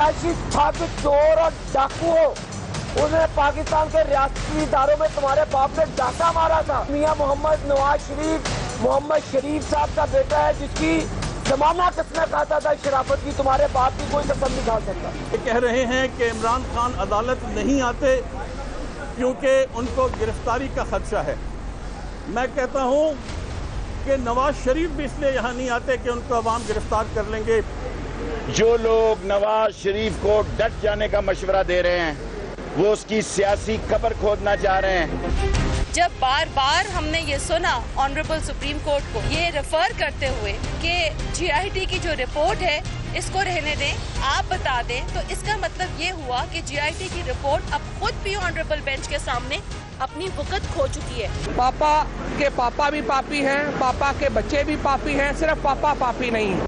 आयशी ठग चोर और डाकू हो, उन्होंने पाकिस्तान के रियासती इदारों में तुम्हारे बाप ने डाका मारा था। मियां मोहम्मद नवाज शरीफ मोहम्मद शरीफ साहब का बेटा है, जिसकी जमाना किसने खाता था शराफत की, तुम्हारे बाप की कोई कसम नहीं खा सकता। ये कह रहे हैं कि इमरान खान अदालत नहीं आते क्योंकि उनको गिरफ्तारी का खदशा है। मैं कहता हूं कि नवाज शरीफ भी इसलिए यहाँ नहीं आते कि उनको अवाम गिरफ्तार कर लेंगे। जो लोग नवाज शरीफ को डट जाने का मशवरा दे रहे हैं वो उसकी सियासी कब्र खोदना चाह रहे हैं। जब बार बार हमने ये सुना ऑनरेबल सुप्रीम कोर्ट को ये रेफर करते हुए कि GIT की जो रिपोर्ट है इसको रहने दें, आप बता दें, तो इसका मतलब ये हुआ कि GIT की रिपोर्ट अब खुद भी ऑनरेबल बेंच के सामने अपनी वक़्त खो चुकी है। पापा के पापा भी पापी हैं, पापा के बच्चे भी पापी हैं, सिर्फ पापा पापी नहीं है।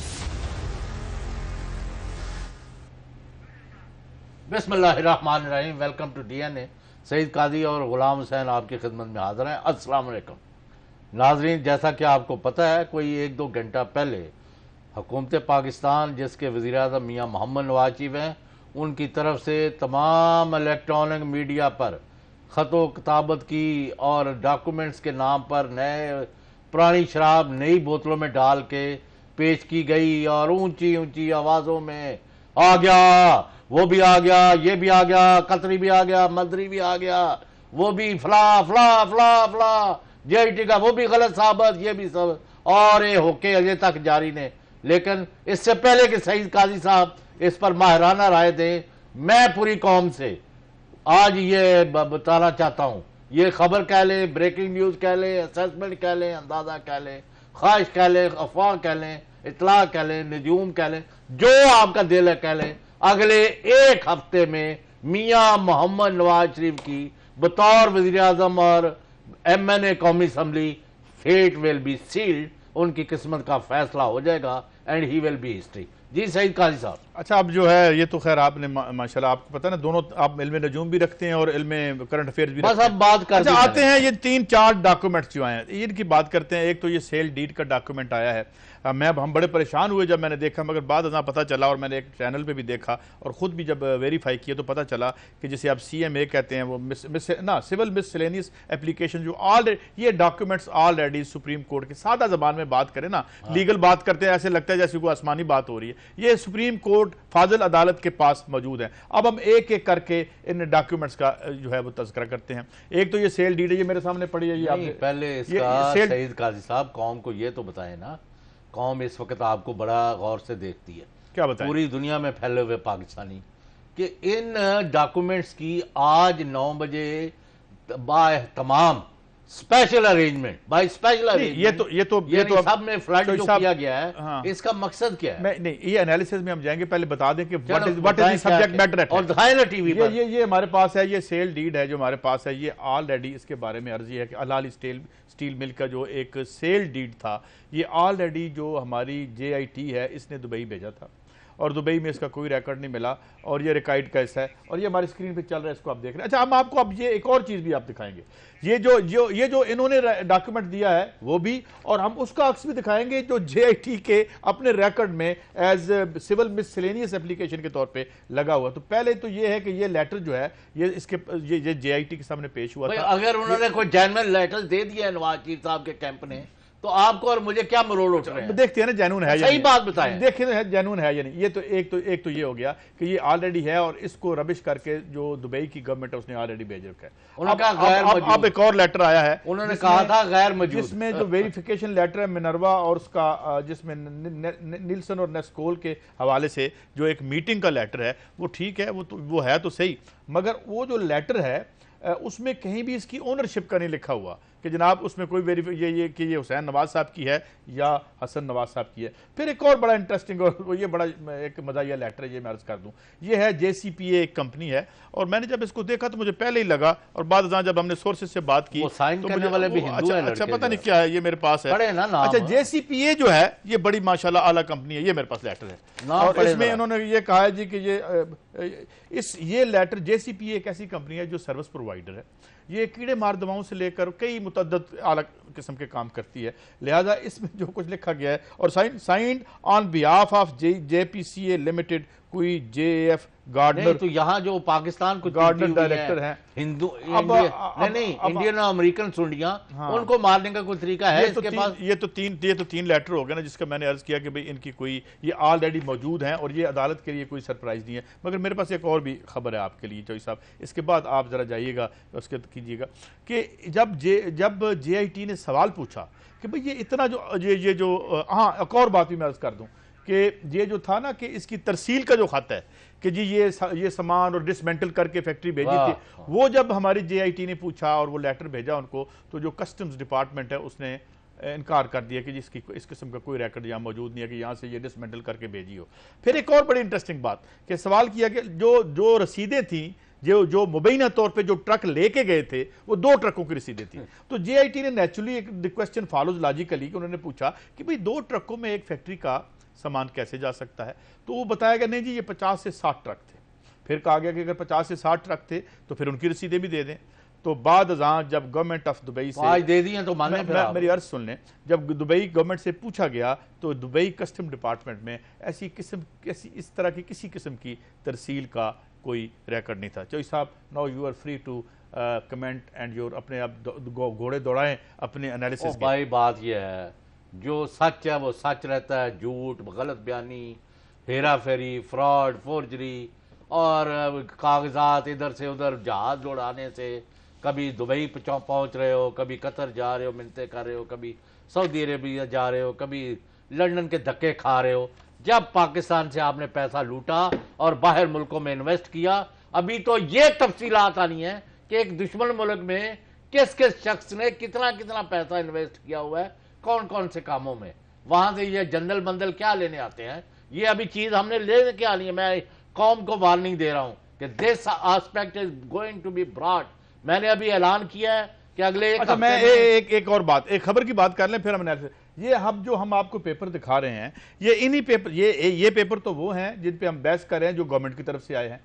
बिस्मिल्लाहिर्रहमानिर्रहीम। Welcome to DNA। Saeed Qazi और गुलाम हुसैन आपकी खिदमत में हाजिर हैं। अस्सलाम वालेकुम नाजरीन, जैसा कि आपको पता है कोई 1-2 घंटा पहले हुकूमत पाकिस्तान जिसके वज़ीर आज़म मियां मोहम्मद नवाज शरीफ हैं, उनकी तरफ से तमाम इलेक्ट्रॉनिक मीडिया पर ख़तो किताबत की और डॉक्यूमेंट्स के नाम पर नए पुरानी शराब नई बोतलों में डाल के पेश की गई और ऊंची ऊंची आवाज़ों में आ गया, वो भी आ गया, ये भी आ गया, कतरी भी आ गया, मदरी भी आ गया, वो भी फला फला फला फला, GIT का वो भी गलत साबित, ये भी सब, और ये होके अजय तक जारी ने। लेकिन इससे पहले कि सईद काजी साहब इस पर माहिराना राय दें, मैं पूरी कौम से आज ये बताना चाहता हूँ, ये खबर कह लें, ब्रेकिंग न्यूज़ कह लें, असेसमेंट कह लें, अंदाज़ा कह लें, ख्वाहिश कह लें, अफवाह कह लें, इतला कह लें, नजूम कह लें, जो आपका दिल है कह लें, अगले 1 हफ्ते में मियां मोहम्मद नवाज शरीफ की बतौर वज़ीर आज़म और MNA कौमी assembly fate will be sealed, उनकी किस्मत का फैसला हो जाएगा and he will be history. जी सईद काजी साहब। अच्छा, अब जो है ये तो खैर आपने माशाल्लाह आपको पता है ना, दोनों आप इल्म नजूम भी रखते हैं और इल्म करंट अफेयर्स भी बस अब बात कर अच्छा, आते हैं ये 3-4 डॉक्यूमेंट्स जो आए हैं इनकी बात करते हैं। एक तो ये सेल डीड का डॉक्यूमेंट आया है। हम बड़े परेशान हुए जब मैंने देखा, मगर बाद में पता चला और मैंने एक चैनल पे भी देखा और ख़ुद भी जब वेरीफाई किया तो पता चला कि जिसे आप CMA कहते हैं, वो सिविल मिसलेनियस एप्लीकेशन, जो ऑलरेडी ये डॉक्यूमेंट्स ऑलरेडी सुप्रीम कोर्ट के सादा ज़बान में बात करें ना, लीगल बात करते हैं, ऐसे लगता है जैसे कोई आसमानी बात हो रही है। ये सुप्रीम कोर्ट फाजिल अदालत के पास मौजूद है। अब हम एक एक करके इन डॉक्यूमेंट्स का जो है वो तज़किरा करते हैं। एक तो ये सेल डीड है, ये मेरे सामने पड़ी है। ये आपने पहले इसका सईद काजी साहब कौम को ये तो बताएं ना, कौम इस वक्त आपको बड़ा गौर से देखती है, क्या बताएं, पूरी दुनिया में फैले हुए पाकिस्तानी, कि इन डॉक्यूमेंट्स की आज 9 बजे तमाम special arrangement by special arrangement ये तो सब में फ्लड जो किया गया है, हाँ। इसका मकसद क्या है? नहीं, ये एनालिसिस में हम जाएंगे, पहले बता दें कि व्हाट इज सब्जेक्ट मैटर और दिखाएं ना टीवी पर। ये हमारे पास है, ये सेल डीड है जो हमारे पास है। ये ऑलरेडी इसके बारे में अर्जी है कि अलाल स्टील मिल का जो एक सेल डीड था, ये ऑलरेडी जो हमारी JIT है इसने दुबई भेजा था और दुबई में इसका कोई रिकॉर्ड नहीं मिला और ये रिकाइड का हिस्सा है और ये हमारी स्क्रीन पे चल रहा है, इसको आप देख रहे हैं। अच्छा, हम आपको अब ये एक और चीज़ भी आप दिखाएंगे, ये जो इन्होंने डॉक्यूमेंट दिया है वो भी, और हम उसका अक्स भी दिखाएंगे जो JIT के अपने रिकॉर्ड में एज सिविल मिसलेनियस एप्लीकेशन के तौर पे लगा हुआ। तो पहले तो ये है कि ये लेटर जो है ये JIT के सामने पेश हुआ था। अगर उन्होंने कोई जेन्युइन लेटर दे दिया नवाज शरीफ साहब के कैंप ने, तो आपको और मुझे क्या मरोड़ उठ रहे हैं? देखते हैं ना जेन्युइन है, सही बात बताएं, देखिए ना जेन्युइन है या नहीं। ये तो एक तो ये हो गया कि ये ऑलरेडी है और इसको रबिश करके जो दुबई की गवर्नमेंट है उसने ऑलरेडी भेज रखा है। अब एक और लेटर आया है, उन्होंने कहा था गैर मौजूद, जिसमें जो वेरिफिकेशन लेटर है मिनर्वा और उसका जिसमें नीलसन और नेस्कोल के हवाले से जो एक मीटिंग का लेटर है, वो ठीक है, वो है तो सही, मगर वो जो लेटर है उसमें कहीं भी इसकी ओनरशिप का नहीं लिखा हुआ कि जनाब उसमें कोई कि ये हुसैन नवाज साहब की है या हसन नवाज साहब की है। फिर एक और बड़ा इंटरेस्टिंग और ये बड़ा एक मज़ाहिया लेटर है, ये मैं अर्ज़ कर दूं, ये है JCPA एक कंपनी है और मैंने जब इसको देखा तो मुझे पहले ही लगा और बाद जब हमने सोर्सेज से बात की तो मुझे वाले भी अच्छा पता नहीं क्या है, ये मेरे पास है। अच्छा, JCPA जो है ये बड़ी माशाल्लाह आला कंपनी है, ये मेरे पास लेटर है और इसमें उन्होंने ये कहा है जी कि ये लेटर JCPA एक ऐसी कंपनी है जो सर्विस प्रोवाइडर है। ये कीड़े मार दवाओं से लेकर कई मुतअद्दिद قسم کے کام کرتی ہے. لہذا اس میں جو کچھ لکھا گیا ہے اور signed on behalf of J P C A limited کوئی جے ایف گارڈنر, تو یہاں جو پاکستان کو گارڈنر ڈائریکٹر ہیں ہندو انڈین اور امریکن سنڈیاں, ان کو مارنے کا کوئی طریقہ ہے اس کے پاس؟ یہ تو تین لیٹر ہو گئے نا, جس کا میں نے عرض کیا کہ بھئی ان کی کوئی یہ آلریڈی موجود ہیں اور یہ عدالت کے لیے کوئی سرپرائز نہیں ہے. مگر میرے پاس ایک اور بھی خبر ہے آپ کے لیے چوئی صاحب, اس کے بعد آپ ذرا جائیے گا اس کے کیجیے گا کہ جب جے آئی ٹی نے سوال پوچھا کہ بھئی یہ اتنا یہ جو ہاں ایک اور بات بھی میں عرض کر دوں کہ یہ جو تھا نا کہ اس کی ترسیل کا جو خط ہے کہ جی یہ سامان اور ڈسمنٹل کر کے فیکٹری بھیجی تھی, وہ جب ہماری جے آئی ٹی نے پوچھا اور وہ لیٹر بھیجا ان کو, تو جو کسٹمز ڈپارٹمنٹ ہے اس نے انکار کر دیا کہ جی اس قسم کا کوئی ریکارڈ یہاں موجود نہیں ہے کہ یہاں سے یہ ڈسمنٹل کر کے بھیجی ہو. پھر ایک اور بڑی انٹرسٹنگ بات کہ سوال کیا کہ جو رسیدیں تھیں جو مبینہ طور پہ جو ٹرک لے کے گئے تھے وہ 2 ٹرکوں کی رسیدیں تھیں. تو جے آئی ٹی نے نیچرلی ایک کوسچن فالوز لاجیکلی کہ انہوں نے پوچھا کہ بھئی 2 ٹرکوں میں ایک فیکٹری کا سامان کیسے جا سکتا ہے؟ تو وہ بتایا کہ نہیں جی یہ 50 سے 60 ٹرک تھے. پھر کہا گیا کہ اگر 50 سے 60 ٹرک تھے تو پھر ان کی رسیدیں بھی دے دیں. تو بعد ازاں جب گورنمنٹ آف دبئی سے آج دے دی ہیں تو مانیں پھر میری عرض سن لیں, جب دبئی گورنمنٹ سے پوچھا گیا تو دبئی کسٹم ڈپارٹمنٹ میں اس طرح کی کسی قسم کی ترسیل کا کوئی ریکارڈ نہیں تھا. چوئی صاحب now you are free to comment and your اپنے آپ گھوڑے دوڑائیں اپنے انالیسس. بھائی بات یہ ہے جو سچ ہے وہ سچ رہتا ہے, جھوٹ غلط بیانی ہیرا پھیری فراڈ فورجری اور کاغذات ادھر سے ادھر جہاز اڑانے سے, کبھی دبئی پہنچ رہے ہو, کبھی قطر جا رہے ہو منتیں کر رہے ہو, کبھی سعودی عربیہ جا رہے ہو, کبھی لنڈن کے دھکے کھا رہے ہو. جب پاکستان سے آپ نے پیسہ لوٹا اور باہر ملکوں میں انویسٹ کیا, ابھی تو یہ تفصیلات آنی ہیں کہ ایک دشمن ملک میں کس شخص نے کتنا پیسہ انویسٹ کیا ہوا ہے کون سے کاموں میں. وہاں سے یہ جنرل بندل کیا لینے آتے ہیں, یہ ابھی چیز ہم نے لینے کے آنی ہے. میں قوم کو وارننگ دے رہا ہوں کہ this aspect is going to be brought. میں نے ابھی اعلان کیا ہے کہ اگلے ایک اور بات, ایک خبر کی بات کر لیں پھر ہم نے یہ جو ہم آپ کو پیپر دکھا رہے ہیں یہ پیپر یہ پیپر تو وہ ہیں جن پہ ہم بحث کر رہے ہیں جو گورنمنٹ کی طرف سے آئے ہیں.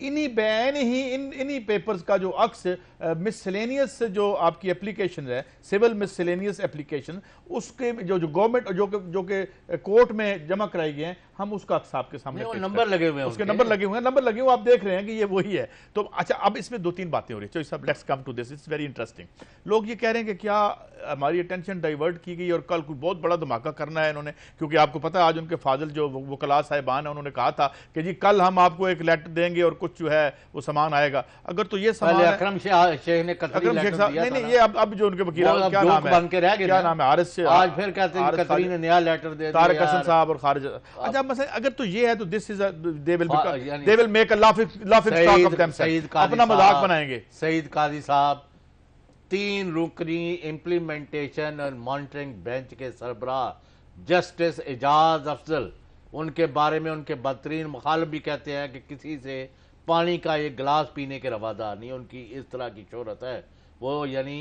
انہی پیپرز کا جو عکس مسلینیس جو آپ کی اپلیکیشن ہے سول مسلینیس اپلیکیشن, اس کے جو گورنمنٹ جو کہ کورٹ میں جمع کرائی گئے ہیں, ہم اس کا عکس آپ کے سامنے نمبر لگے ہوئے ہیں, اس کے نمبر لگے ہوئے ہیں, آپ دیکھ رہے ہیں کہ یہ وہی ہے. تو اچھا اب اس میں 2-3 باتیں ہو رہی ہیں. چوئی صاحب let's come to this, it's very interesting. لوگ یہ کہہ رہے ہیں کہ کیا ہماری اٹینشن ڈائیورٹ کی گئی اور کل کوئی بہت بڑا دھماکہ کرنا ہے انہوں نے, کیونکہ آپ کو پتہ ہے آج ان کے فاضل جو وکلاء صاحبان ہیں انہوں نے کہا تھا کہ جی کل ہم آپ کو ایک لیٹر دیں گے اور کچھ جو ہے وہ سامان آئے گا. اگر تو یہ سامان اکرم شیخ نے قطری لیٹر دیا تھا, نہیں یہ اب جو ان کے وکیل کیا نام ہے عارض سے, آج پھر کہتے ہیں قطری نے نیا لیٹر دے دیا, طارق حسن صاحب اور خارجہ. اچھا مثلا اگر تو یہ ہے تو this is they will make a laughing stock of themselves, اپنا مذاق بنائیں گے. سعید قاضی صاحب 3 رکنی امپلیمنٹیشن اور مانیٹرنگ بینچ کے سربراہ جسٹس اعجاز افضل, ان کے بارے میں ان کے بدترین مخالف بھی کہتے ہیں کہ کسی سے پانی کا ایک گلاس پینے کے روادار نہیں. ان کی اس طرح کی شہرت ہے, وہ یعنی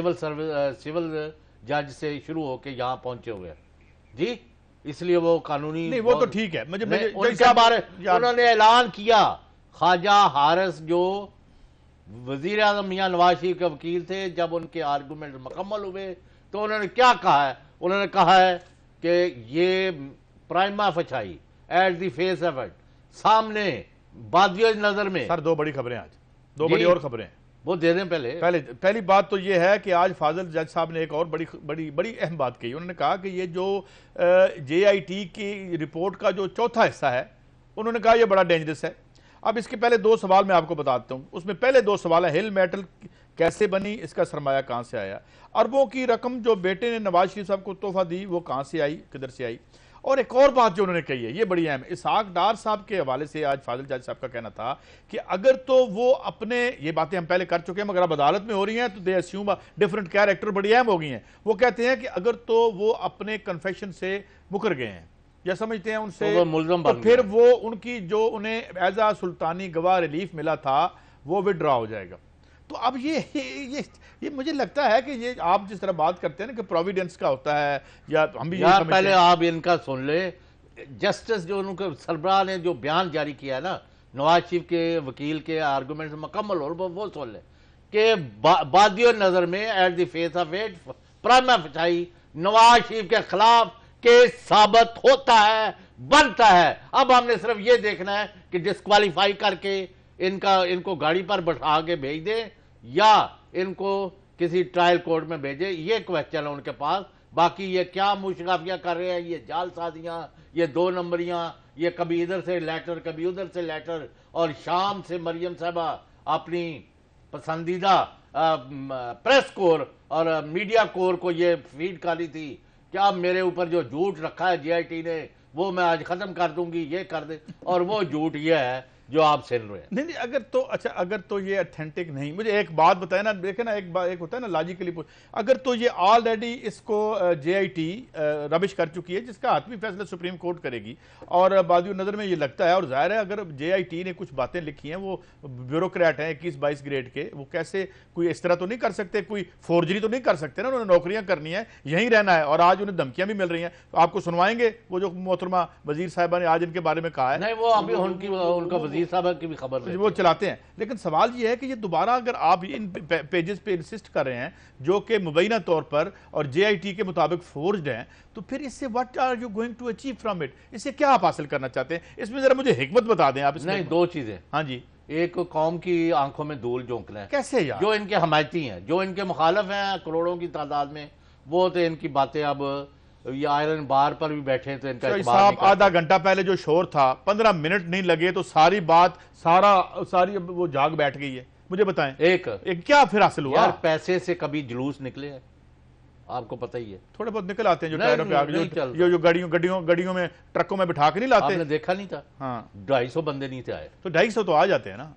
سول جج سے شروع ہو کے یہاں پہنچے ہوئے جی, اس لیے وہ قانونی نہیں, وہ تو ٹھیک ہے. ان کے بارے انہوں نے اعلان کیا, خواجہ حارث جو وزیر اعظم میاں نواز شریف کے وکیل تھے, جب ان کے آرگومنٹ مکمل ہوئے تو انہوں نے کیا کہا ہے, انہوں نے کہا ہے کہ یہ prima facie at the face of it, سامنے بادیوں نظر میں. سر 2 بڑی خبریں آج, 2 بڑی اور خبریں وہ دے دیں. پہلی بات تو یہ ہے کہ آج فاضل جج صاحب نے ایک اور بڑی اہم بات کہی. انہوں نے کہا کہ یہ جو جے آئی ٹی کی رپورٹ کا جو چوتھا حصہ ہے, انہوں نے کہا یہ بڑا ڈینجرس ہے. اب اس کے پہلے 2 سوال میں آپ کو بتاتا ہوں. اس میں پہلے 2 سوال ہیں, ہل میٹل کیسے بنی, اس کا سرمایہ کہاں سے آیا, اربوں کی رقم جو بیٹے نے نواز شریف صاحب کو تحفہ دی وہ کہاں سے آئی, کدھر سے آئی. اور ایک اور بات جو انہوں نے کہی ہے یہ بڑی اہم ہے. اسحاق ڈار صاحب کے حوالے سے آج فاضل جج صاحب کا کہنا تھا کہ اگر تو وہ اپنے, یہ باتیں ہم پہلے کر چکے ہیں مگر اب عدالت میں ہو رہی ہیں تو دے اسیوم ڈیفرنٹ کیریکٹر بڑی اہم ہو گئی ہیں. وہ کہتے ہیں کہ اگر تو وہ اپنے کنفیشن سے مکر گئے ہیں یا سمجھتے ہیں ان سے, تو پھر وہ ان کی جو انہیں ایز اے سلطانی گواہ ریلیف ملا تھا وہ وڈرا ہو جائے گا. تو اب یہ مجھے لگتا ہے کہ یہ آپ جس طرح بات کرتے ہیں نا کہ پروویڈنس کا ہوتا ہے, یا ہم بھی پہلے آپ ان کا سن لیں. جسٹس جو ان کے سربراہ نے جو بیان جاری کیا ہے نا نواز شریف کے وکیل کے آرگومنٹ مکمل اور وہ سن لیں کہ بادیوں نظر میں at the face of it prima facie Nawaz Sharif के खिलाफ केस साबित होता है, बनता है। अब हमने सिर्फ ये देखना है कि डिस्क्वालीफाई करके इनको गाड़ी पर बैठा के भेज दें या इनको किसी ट्रायल कोर्ट में भेजे, ये क्वेश्चन है उनके पास। बाकी ये क्या मुशगाफियां कर रहे हैं, ये जालसाजियां, ये 2 नंबरियां, ये कभी इधर से लेटर कभी उधर से लेटर, और शाम से मरियम साहबा अपनी पसंदीदा प्रेस कोर और मीडिया कोर को ये फीड कर रही थी कि अब मेरे ऊपर जो झूठ रखा है JIT ने वो मैं आज खत्म कर दूंगी, ये कर दे। और वो झूठ ये है जो आप सुन रहे हैं। नहीं, अगर तो ये ऑथेंटिक नहीं, मुझे एक बात बताए ना, देखे ना, एक होता है ना लॉजिकली, अगर तो ये ऑलरेडी इसको JIT रबिश कर चुकी है, जिसका हाथ भी फैसला सुप्रीम कोर्ट करेगी, और बादियों नज़र में ये लगता है, और जाहिर है अगर JIT ने कुछ बातें लिखी हैं, वो ब्यूरोक्रेट हैं 21-22 ग्रेड के, वो कैसे कोई इस तरह तो नहीं कर सकते, कोई फोर्जरी तो नहीं कर सकते ना, उन्होंने नौकरियां करनी है, यहीं रहना है, और आज उन्हें धमकियां भी मिल रही हैं। तो आपको सुनवाएंगे वो जो मोहतरमा वजीर साहिबा ने आज इनके बारे में कहा है। नहीं, वो अभी उनका वजीर साहब की भी खबर नहीं, वो चलाते हैं। लेकिन सवाल ये है कि ये दोबारा अगर आप इन पेजेस पे इंसिस्ट कर रहे हैं जो कि मुबैना तौर पर और JIT के मुताबिक फोर्ज्ड हैं, तो फिर इससे what are you going to achieve from it? इससे क्या आप हासिल करना चाहते हैं? इसमें जरा मुझे हिकमत बता दें आप। इसमें नहीं, 2 चीजें। हाँ जी। एक, कौम की आंखों में धूल झोंकना है। कैसे यार? जो इनके हमायती हैं, जो इनके मुखालिफ हैं करोड़ों की तादाद में, वो तो इनकी बातें अब ये आयरन बार पर भी बैठे तो इनका साहब आधा घंटा पहले जो शोर था, 15 मिनट नहीं लगे तो सारी बात सारी वो जाग बैठ गई है। मुझे बताएं एक क्या फिर हासिल हुआ? यार पैसे से कभी जुलूस निकले हैं, आपको पता ही है। थोड़े बहुत निकल आते हैं जो टायरों पे आगे, जो गाड़ियों में ट्रकों में बिठा के नहीं लाते। आपने देखा नहीं था? हाँ, 250 बंदे नहीं थे आए। तो 250 तो आ जाते हैं ना।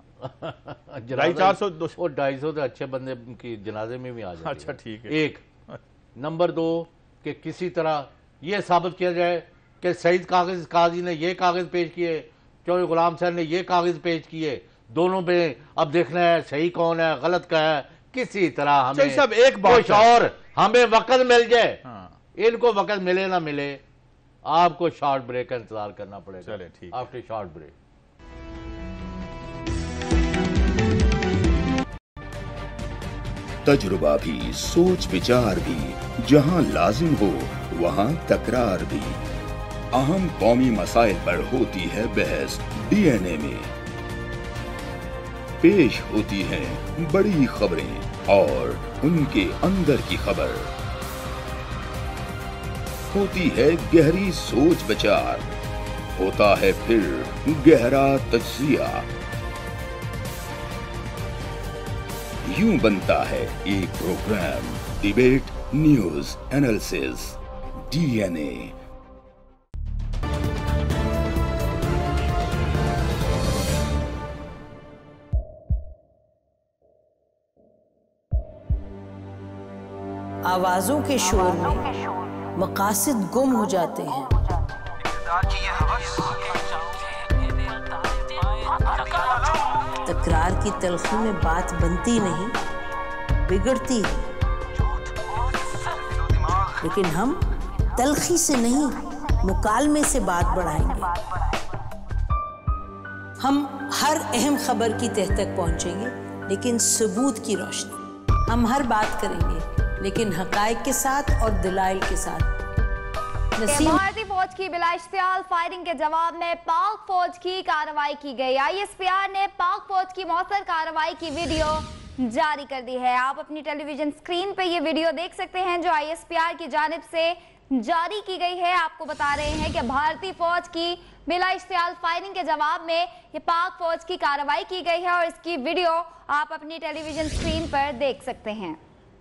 250-400 और 250 तो अच्छे बंदे की जनाजे में भी आ जाते हैं। अच्छा ठीक है। एक नंबर 2 कि किसी तरह ये साबित किया जाए कि सईद काजी ने ये कागज पेश किए, चौधरी गुलाम हुसैन ने ये कागज पेश किए, दोनों पे अब देखना है सही कौन है गलत का है। किसी तरह हमें सब एक बात और हमें वक्त मिल जाए। हाँ। इनको वक्त मिले ना मिले, आपको शॉर्ट ब्रेक का इंतजार करना पड़ेगा। चले ठीक, आफ्टर शॉर्ट ब्रेक। तजुर्बा भी, सोच विचार भी, जहां लाजिम हो वहां तकरार भी। अहम कौमी मसाइल पर होती है बहस DNA में। पेश होती हैं बड़ी खबरें और उनके अंदर की खबर। होती है गहरी सोच विचार, होता है फिर गहरा तज्जिया। यूं बनता है एक program, debate news analysis DNA। आवाजों के शोर में मकासद गुम हो जाते हैं। तकरार की तलखी में बात बनती नहीं, बिगड़ती है। लेकिन हम तलखी से नहीं, मुकालमे से बात बढ़ाएंगे। हम हर अहम खबर की तह तक पहुंचेंगे, लेकिन सबूत की रोशनी। हम हर बात करेंगे, लेकिन हकायक के साथ और दलाइल के साथ। भारतीय फौज की बिलाइश्तियाल फायरिंग के जवाब में पाक फौज की कार्रवाई की गई। ISPR ने पाक फौज की मौसर कार्रवाई की वीडियो जारी कर दी है। आप अपनी टेलीविजन स्क्रीन पे ये वीडियो देख सकते हैं जो ISPR की जानिब से जारी की गई है। आपको बता रहे हैं कि भारतीय फौज की बिलाइश्तियाल फायरिंग के जवाब में ये पाक फौज की कार्रवाई की गई है और इसकी वीडियो आप अपनी टेलीविजन स्क्रीन पर देख सकते हैं।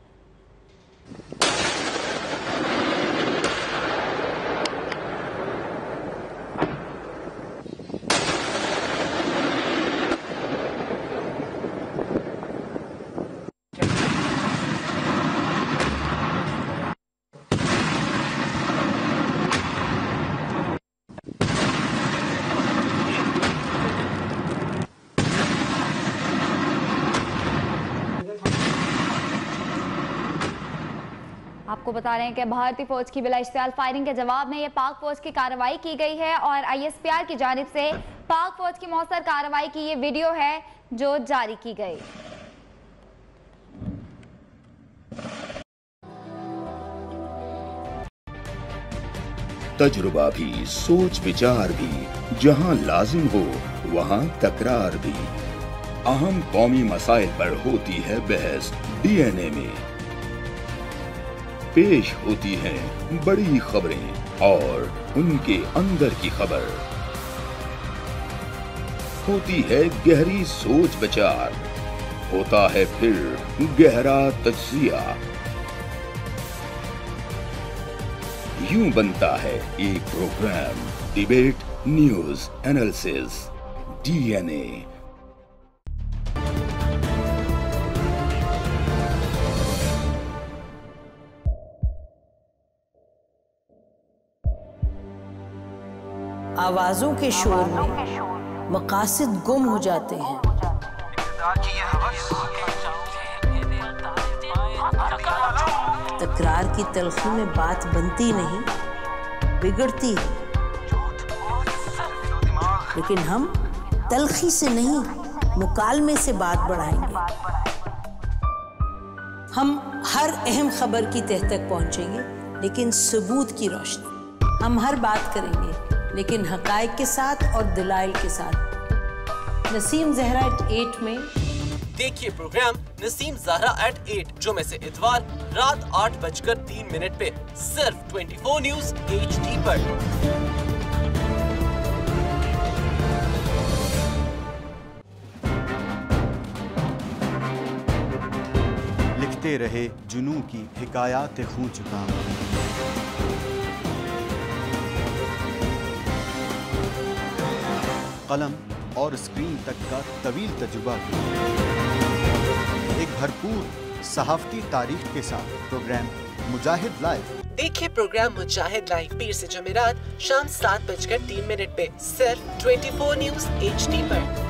आपको बता रहे हैं कि भारतीय फौज की बिलाइश्तियाल फायरिंग के जवाब में ये पाक फौज की कार्रवाई की गई है और ISPR की जानिब से पाक फौज की मौसर कार्रवाई की ये वीडियो है जो जारी की गई। तजुर्बा भी, सोच विचार भी, जहां लाजिम हो वहां तकरार भी। अहम कौमी मसाइल पर होती है बहस DNA में। पेश होती हैं बड़ी खबरें और उनके अंदर की खबर। होती है गहरी सोच विचार, होता है फिर गहरा तज्जिया। यूं बनता है एक program debate news analysis DNA। आवाजों के शोर में मकासद गुम हो जाते हैं। तकरार की तलखी में बात बनती नहीं, बिगड़ती है। लेकिन हम तलखी से नहीं, मुकालमे से बात बढ़ाएंगे। हम हर अहम खबर की तह तक पहुंचेंगे, लेकिन सबूत की रोशनी। हम हर बात करेंगे, लेकिन हकायक के साथ और दलाइल के साथ। नसीम जहरा @8 में देखिए प्रोग्राम नसीम ज़हरा @8 जुमे से इतवार रात 8:03 पे सिर्फ 24 न्यूज़ HD पर। लिखते रहे जुनू की हिकायात खूं चुका। कलम और स्क्रीन तक का तवील तजुर्बा एक भरपूर सहाफती तारीख के साथ प्रोग्राम मुजाहिद लाइव। देखिए प्रोग्राम मुजाहिद लाइव पीर से जुमेरात शाम 7:03 पे सिर्फ 24 न्यूज़ HD पर।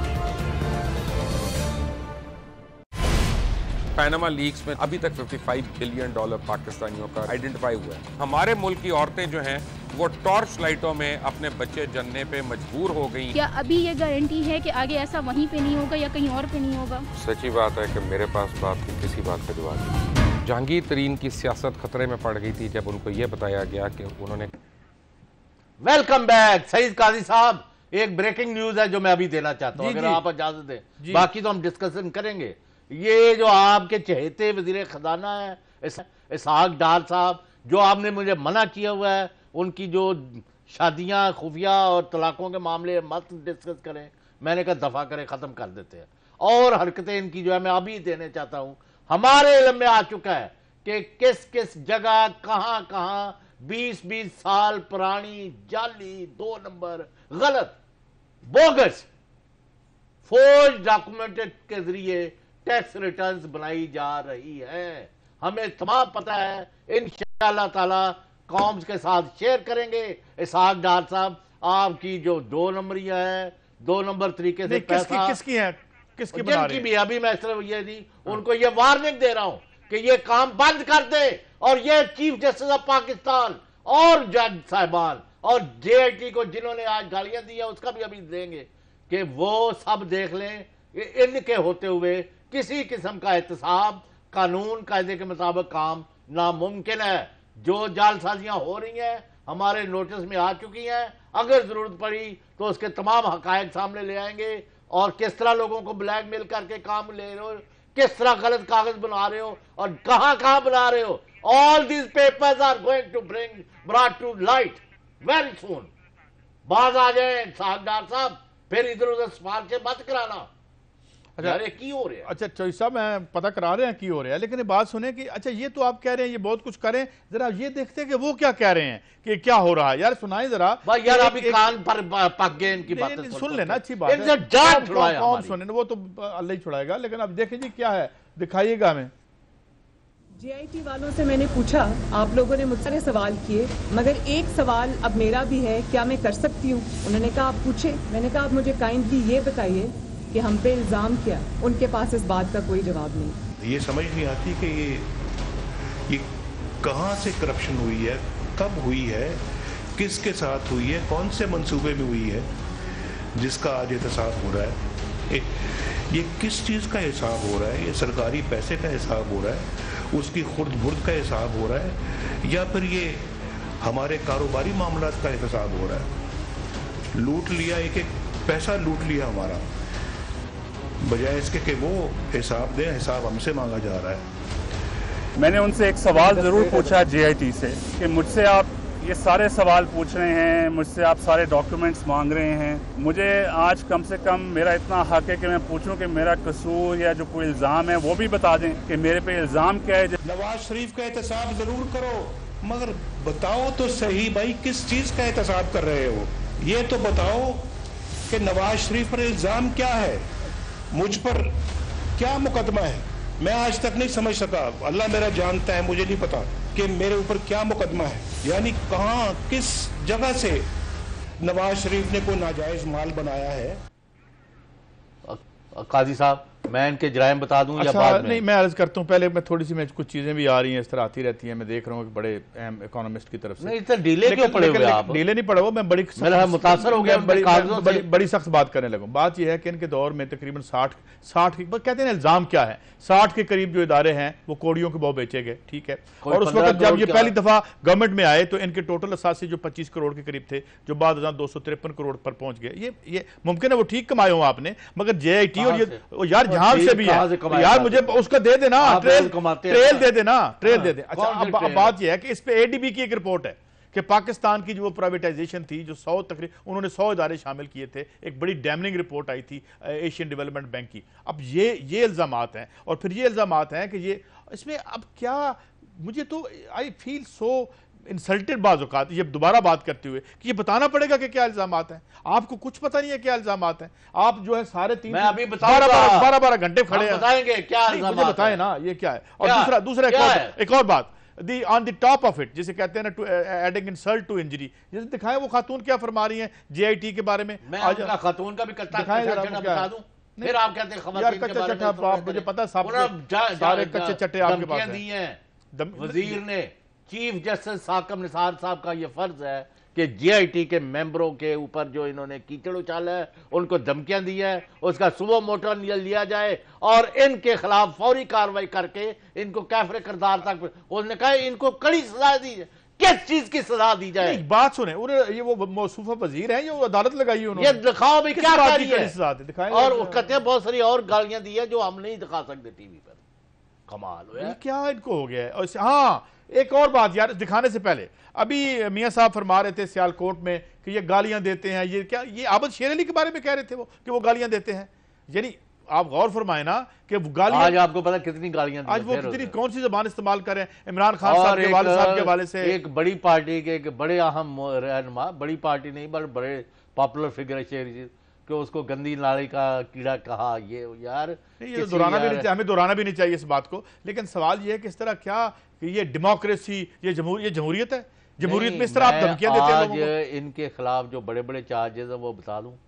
पैनामा लीक्स में अभी तक $55 बिलियन पाकिस्तानियों का आइडेंटिफाई हुआ है। हमारे मुल्क की औरतें जो हैं वो टॉर्च लाइटों में अपने बच्चे जनने पे मजबूर हो गई। क्या अभी ये गारंटी है कि आगे ऐसा वहीं पे नहीं होगा या कहीं और पे नहीं होगा? सच्ची बात है कि मेरे पास बात की किसी बात का जवाब नहीं। जहांगीर तरीन की सियासत खतरे में पड़ गई थी जब उनको ये बताया गया कि उन्होंने। वेलकम बैक सईद काजी साहब। एक ब्रेकिंग न्यूज है जो मैं अभी देना चाहता हूँ, अगर आप इजाजत दें। बाकी तो हम डिस्कशन करेंगे। ये जो आपके चहेते वजीर खजाना है इसहाक डार साहब, जो आपने मुझे मना किया हुआ है उनकी जो शादियां खुफिया और तलाकों के मामले मत डिस्कस करें, मैंने कहा दफा करें, खत्म कर देते हैं। और हरकतें इनकी जो है मैं अभी देने चाहता हूं। हमारे इल्म में आ चुका है कि किस किस जगह कहां कहां 20-20 साल पुरानी जाली 2 नंबर गलत बोगस फोर्ज डॉक्यूमेंटेड के जरिए टैक्स रिटर्न्स बनाई जा रही है। हमें तमाम पता है, इंशाअल्लाह ताला कौम के साथ शेयर करेंगे। इसहाक डार साहब, आपकी जो 2 नंबरियां हैं, 2 नंबर तरीके से पैसा किसकी है, किसकी बना रही है? भी अभी मैं सिर्फ ये नहीं, उनको ये वार्निंग दे रहा हूं कि ये काम बंद कर दे। और ये चीफ जस्टिस ऑफ पाकिस्तान और जज साहिबान और JIT को जिन्होंने आज गालियां दी है उसका भी अभी देंगे कि वो सब देख लें। इनके होते हुए किसी किस्म का एहतसाब कानून कायदे के मुताबिक काम नामुमकिन है। जो जालसाजियां हो रही हैं हमारे नोटिस में आ चुकी हैं, अगर जरूरत पड़ी तो उसके तमाम हकायक सामने ले आएंगे। और किस तरह लोगों को ब्लैकमेल करके काम ले रहे हो, किस तरह गलत कागज बना रहे हो और कहां कहां बना रहे हो। All these papers are going to brought to light very soon. बाज आ जाए साहबदार साहब, फिर इधर उधर सिफारिशें मत कराना। अच्छा की हो रहा है? अच्छा चौधरी साहब मैं पता करा रहे हैं की हो रहा है, लेकिन ये बात सुने कि अच्छा ये तो आप कह रहे हैं ये बहुत कुछ करें, जरा ये देखते हैं कि वो क्या कह रहे हैं कि क्या हो रहा है। यार सुनाई जरा यार, अभी कान पर पक गए इनकी बातें। सुन लेना, अच्छी बात है। कौन सुने, वो तो अल्लाह ही छुड़ाएगा। लेकिन अब देखें जी क्या है, दिखाइएगा हमें। JIT वालों से मैंने पूछा, आप लोगों ने मुझसे सवाल किए, मगर एक सवाल अब मेरा भी है, क्या मैं कर सकती हूँ? उन्होंने कहा आप पूछे। मैंने कहा आप मुझे काइंडली ये बताइए कि हम पे इल्ज़ाम क्या? उनके पास इस बात का कोई जवाब नहीं। ये समझ नहीं आती कि ये कहाँ से करप्शन हुई है, कब हुई है, किसके साथ हुई है, कौन से मंसूबे में हुई है जिसका आज एहतसाब हो रहा है। ये किस चीज़ का हिसाब हो रहा है? ये सरकारी पैसे का हिसाब हो रहा है, उसकी खुर्द बुर्द का हिसाब हो रहा है, या फिर ये हमारे कारोबारी मामलात का एहतसाब हो रहा है। लूट लिया, एक एक पैसा लूट लिया हमारा, बजाय इसके कि वो हिसाब दें, हिसाब हमसे मांगा जा रहा है। मैंने उनसे एक सवाल ज़रूर पूछा JIT से कि मुझसे आप ये सारे सवाल पूछ रहे हैं, मुझसे आप सारे डॉक्यूमेंट्स मांग रहे हैं, मुझे आज कम से कम मेरा इतना हक है कि मैं पूछूं कि मेरा कसूर या जो कोई इल्ज़ाम है वो भी बता दें कि मेरे पे इल्ज़ाम क्या है। नवाज शरीफ का एहतसाब जरूर करो, मगर बताओ तो सही भाई किस चीज़ का एहतसाब कर रहे हो। ये तो बताओ कि नवाज शरीफ पर इल्ज़ाम क्या है, मुझ पर क्या मुकदमा है। मैं आज तक नहीं समझ सका, अल्लाह मेरा जानता है, मुझे नहीं पता कि मेरे ऊपर क्या मुकदमा है, यानी कहाँ किस जगह से नवाज शरीफ ने कोई नाजायज माल बनाया है। काजी साहब, मैं इनके जराइम बता दूं या बाद में? नहीं, मैं अर्ज करता हूं पहले, मैं थोड़ी सी कुछ चीजें भी आ रही हैं इस तरह आती रहती हैं, मैं देख रहा हूं कि बड़े अहम इकोनॉमिस्ट की तरफ से। नहीं, इतना डिले क्यों पड़े हुए आप? डिले नहीं पड़ा हुआ, मैं बड़ी मुतासर हो गया, बड़ी सख्त बात करने लगा। बात यह है कि इनके दौर में तकरीबन 60 कहते हैं इल्जाम क्या है, 60 के करीब जो इदारे हैं वो कोड़ियों के भाव बेचे गए, ठीक है। और उस वक्त जब ये पहली दफा गवर्नमेंट में आए तो इनके टोटल असासी जो 25 करोड़ के करीब थे, जो बाद 253 करोड़ पर पहुंच गए। ये मुमकिन है वो ठीक कमाए हो आपने, मगर JIT और ये यार जहां से भी है यार, मुझे उसका दे देना, ट्रेल दे देना, ट्रेल दे दे। अच्छा, अब बात यह है कि इस पे ADB की एक रिपोर्ट है कि पाकिस्तान की जो प्राइवेटाइजेशन थी, जो 100 तकरीबन उन्होंने 100 इदारे शामिल किए थे, एक बड़ी डैमनिंग रिपोर्ट आई थी एशियन डेवलपमेंट बैंक की। अब ये इल्जामात हैं, और फिर ये इल्जामात हैं कि ये इसमें अब क्या, मुझे तो आई फील सो इंसल्टेड बाज़ औक़ात ये दोबारा बात करते हुए कि ये बताना पड़ेगा कि क्या इल्जामात हैं। आपको कुछ पता नहीं है क्या इल्जामात हैं, आप जो है सारे 12 घंटे खड़े हैं, बताएंगे क्या मुझे बताएं ना ये क्या है। और दूसरा एक और बात, on the top of it, जिसे कहते हैं ना एडिंग इंसल्ट टू इंजरी, जैसे दिखाएं वो खातून क्या फरमा रही हैं JIT के बारे में। मैं खातून का भी बता दूं, फिर आप कहते हैं यार कच्चा चट्टा, आप मुझे पता है सारे कच्चे चट्टे आपके पास हैं। वजीर ने चीफ जस्टिस साकम निसार साहब का ये फर्ज है कि JIT के मेंबरों के ऊपर जो इन्होंने कीचड़ उछाला है, उनको धमकियां दी है, उसका सुबह मोटर लिया जाए और इनके खिलाफ फौरी कार्रवाई करके इनको कैफरे किरदार तक, उन्होंने कहा इनको कड़ी सजा दी जाए। किस चीज की सजा दी जाए? बात सुने, ये वो मौसूफा वजीर हैं, ये अदालत लगाई उन्होंने, ये दिखाओ भाई क्या करी है। दिखाएं, और कहते हैं बहुत सारी और गालियां दी है जो हम नहीं दिखा सकते टीवी पर। कमाल हो यार, क्या इनको हो गया है। हाँ, एक और बात यार, दिखाने से पहले अभी मियां साहब फरमा रहे थे सियालकोट में कि ये गालियां देते हैं, ये क्या, ये आबद शेर अली के बारे में कह रहे थे वो कि वो गालियां देते हैं। यानी आप गौर फरमाए ना कि गालियां, आज आपको पता कितनी गालियां आज वो कितनी कौन सी जबान इस्तेमाल करें इमरान खान साहब के हवाले से। एक बड़ी पार्टी के एक बड़े अहम रहनुमा, बड़ी पार्टी नहीं बड़े पॉपुलर फिगर शेर कि उसको गंदी नाली का कीड़ा कहा, ये यार ये दोहराना भी नहीं चाहिए, हमें दोहराना भी नहीं चाहिए इस बात को। लेकिन सवाल ये है कि इस तरह क्या कि ये डेमोक्रेसी, ये जमहूरियत है, जमहूरियत में इस तरह आप धमकियां देते हैं लोगों को। इनके खिलाफ जो बड़े बड़े चार्जेस हैं वो बता दूं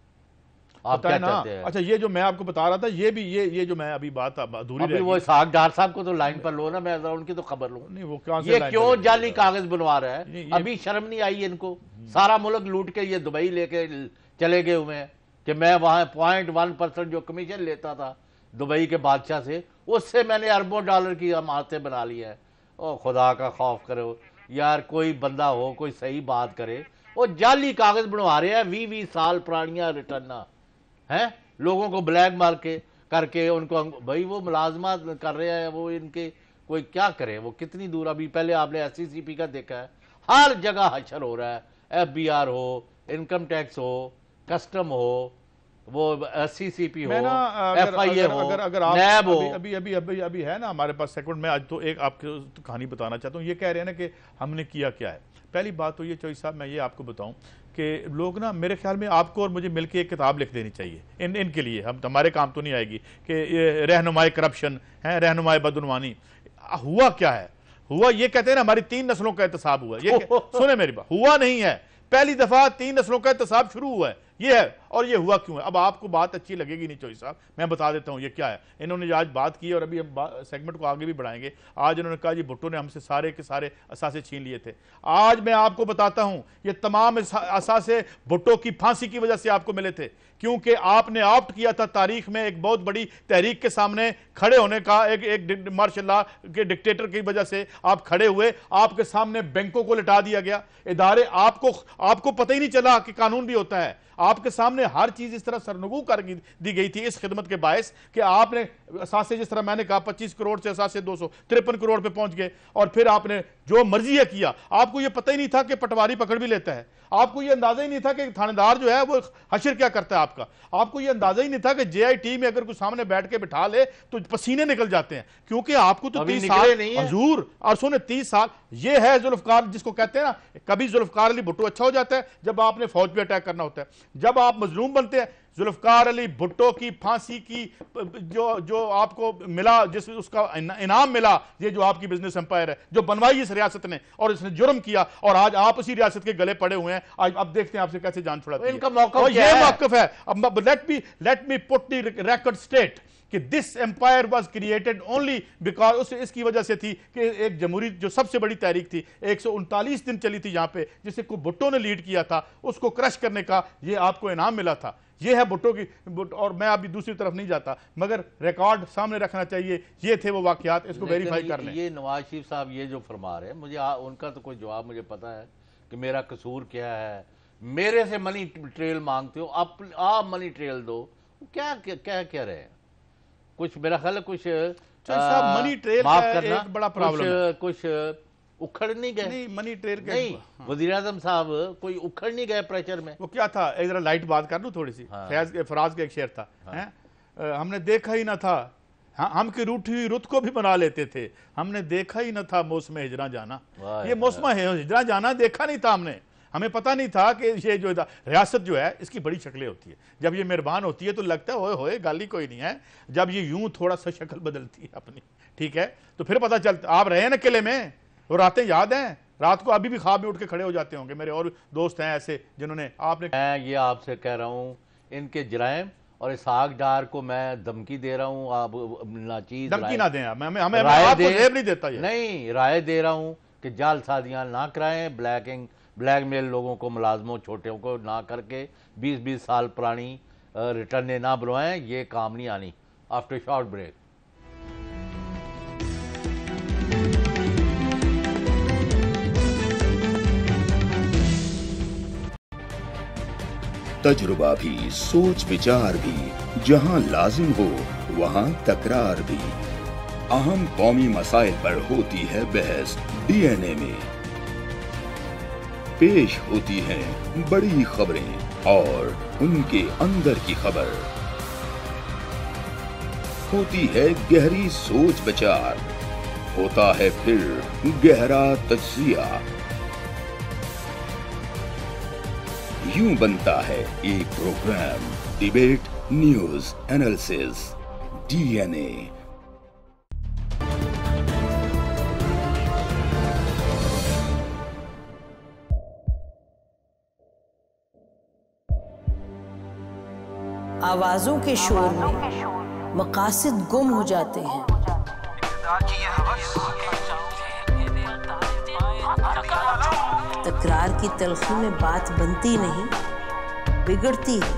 आप क्या चाहते हैं? अच्छा, ये जो मैं आपको बता रहा था, ये भी ये जो मैं अभी बात अधूरी रह गई। वो साग डार साहब को तो लाइन पर लो ना, मैं उनकी तो खबर लूं। नहीं, वो कहां से ये क्यों जाली कागज बनवा रहा है? अभी शर्म नहीं आई इनको? सारा मुल्क लूट के ये दुबई लेके चले गए हुए हैं कि मैं वहां 0.1% जो कमीशन लेता था दुबई के बादशाह से, उससे मैंने अरबों डॉलर की अमानतें बना ली है। ओ खुदा का खौफ करो यार, कोई बंदा हो कोई सही बात करे। वो जाली कागज बनवा रहे हैं, 20 साल पुरानियां रिटर्न हैं, लोगों को ब्लैक मार के करके उनको, भाई वो मुलाजमत कर रहे हैं वो, इनके कोई क्या करे, वो कितनी दूर। अभी पहले आपने SCCP का देखा है, हर जगह हशर हो रहा है, FBR हो, इनकम टैक्स हो, कस्टम हो, वो SCCP हो, FIA हो, नैब हो। अभी है ना हमारे पास सेकंड में। आज तो एक आपको कहानी बताना चाहता हूँ। ये कह रहे हैं ना कि हमने किया क्या है। पहली बात तो ये चौधरी साहब, मैं ये आपको बताऊं कि लोग ना, मेरे ख्याल में आपको और मुझे मिलकर एक किताब लिख देनी चाहिए इनके लिए। हम हमारे काम तो नहीं आएगी कि ये रहनुमाई करप्शन है, रहनुमाई बदउनवानी। हुआ क्या है? हुआ ये कहते हैं ना हमारी 3 नस्लों का एहतसाब हुआ। ये सुने मेरी बात, हुआ नहीं है, पहली दफा 3 नस्लों का एहतसाब शुरू हुआ है, ये है। और ये हुआ क्यों है? अब आपको बात अच्छी लगेगी नहीं चौधरी साहब, मैं बता देता हूँ ये क्या है। इन्होंने आज बात की और अभी हम सेगमेंट को आगे भी बढ़ाएंगे। आज इन्होंने कहा जी भुट्टो ने हमसे सारे के सारे असासे छीन लिए थे। आज मैं आपको बताता हूँ ये तमाम असासे भुट्टो की फांसी की वजह से आपको मिले थे। क्योंकि आपने ऑप्ट किया था तारीख में एक बहुत बड़ी तहरीक के सामने खड़े होने का, एक मार्शल लॉ के डिक्टेटर की वजह से आप खड़े हुए, आपके सामने बैंकों को लिटा दिया गया, इदारे आपको पता ही नहीं चला कि कानून भी होता है, आपके सामने हर चीज इस तरह सरनगू कर दी गई थी इस खिदमत के बायस कि आपने असासे, जिस तरह मैंने कहा 25 करोड़ से असासे 253 करोड़ पे पहुंच गए, और फिर आपने जो मर्जी है किया। आपको यह पता ही नहीं था कि पटवारी पकड़ भी लेता है, आपको यह अंदाजा ही नहीं था कि थानेदार जो है वो हशर क्या करता है आपका, आपको यह अंदाजा ही नहीं था कि JIT में अगर कोई सामने बैठ के बिठा ले तो पसीने निकल जाते हैं, क्योंकि आपको तो 30 साल हजूर अरसों ने 30 साल, ये है जुल्फकार जिसको कहते हैं ना, कभी जुल्फकार अली भुट्टो अच्छा हो जाता है जब आपने फौज पे अटैक करना होता है, जब आप मजलूम बनते हैं। जुल्फकार अली भुट्टो की फांसी की जो आपको मिला, जिस उसका इनाम मिला, ये जो आपकी बिजनेस एम्पायर है जो बनवाई इस रियासत ने, और इसने जुर्म किया, और आज आप उसी रियासत के गले पड़े हुए हैं। आज अब देखते हैं आपसे कैसे जान छुड़ाते हैं। इनका मौका ये मौकफ है। अब let me put the record state कि this empire was created only because इसकी वजह से थी कि एक जमहूरी जो सबसे बड़ी तहरीक थी 139 दिन चली थी यहाँ पे, जिसे को भुट्टो ने लीड किया था, उसको क्रश करने का ये आपको इनाम मिला था। ये है भुट्टो की, और मैं अभी दूसरी तरफ नहीं जाता, मगर रिकॉर्ड सामने रखना चाहिए, ये थे वो वाकयात, इसको वेरीफाई कर लें। ये नवाज शरीफ साहब ये जो फरमा रहे हैं, मुझे उनका तो कोई जवाब मुझे पता है कि मेरा कसूर क्या है, मेरे से मनी ट्रेल मांगते हो, आप मनी ट्रेल दो, क्या कह रहे हैं? कुछ मेरा ख्याल है कुछ मनी ट्रेल माफ करना, एक बड़ा प्रॉब्लम है। कुछ उखड़ नहीं गए, नहीं मनी ट्रेल का नहीं, वजीर आजम साहब कोई उखड़ नहीं गए प्रेशर में। वो क्या था, एक जरा लाइट बात कर लूं थोड़ी सी। फराज का एक शेर था, हमने देखा ही ना था, हम की रूठी हुई रुत को भी बना लेते थे, हमने देखा ही ना था मौसम हिजरा जाना। ये मौसम हिजरा जाना देखा नहीं था हमने, हमें पता नहीं था कि ये जो रियासत जो है इसकी बड़ी शक्लें होती है। जब ये मेहरबान होती है तो लगता है होए होए गाली कोई नहीं है, जब ये यूं थोड़ा सा शक्ल बदलती है अपनी, ठीक है, तो फिर पता चलता। आप रहे हैं ना किले में, वो रातें याद हैं, रात को अभी भी ख्वाब में उठ के खड़े हो जाते होंगे। मेरे और दोस्त हैं ऐसे जिन्होंने मैं ये आपसे कह रहा हूँ, इनके जराइम और इसहाक डार को मैं धमकी दे रहा हूँ, आप नाचीज धमकी ना दें, हमें आपको जेब नहीं देता, ये नहीं राय दे रहा हूँ कि जाल शादियाँ ना कराएं, ब्लैकमेल लोगों को, मुलाजमों छोटे को ना करके 20-20 साल पुरानी रिटर्न ना बुलवाएं, ये काम नहीं आनी। After short break. तजुर्बा भी, सोच विचार भी, जहां लाजिम हो वहां तकरार भी, अहम कौमी मसाइल पर होती है बहस DNA में, पेश होती हैं बड़ी खबरें और उनके अंदर की खबर, होती है गहरी सोच विचार, होता है फिर गहरा तज्जिया, यूं बनता है एक program debate news analysis DNA। आवाजों के शोर में मकासद गुम हो जाते हैं। तकरार की तलखी में बात बनती नहीं, बिगड़ती है,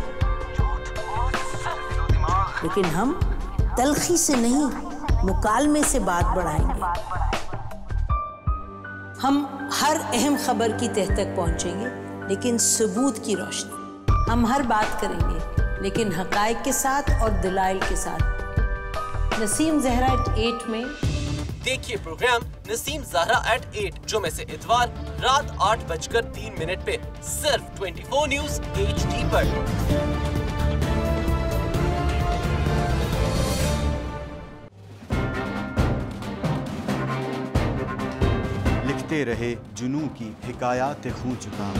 लेकिन हम तलखी से नहीं, मुकालमे से बात बढ़ाएंगे। हम हर अहम खबर की तह तक पहुंचेंगे, लेकिन सबूत की रोशनी। हम हर बात करेंगे, लेकिन हकायक के साथ और दलाइल के साथ। नसीम ज़हरा @8 में देखिए प्रोग्राम नसीम ज़हरा @8 जुमे से इतवार रात 8:03 पे सिर्फ 24 न्यूज़ HD पर। लिखते रहे जुनू की हिकायात खूं चुका,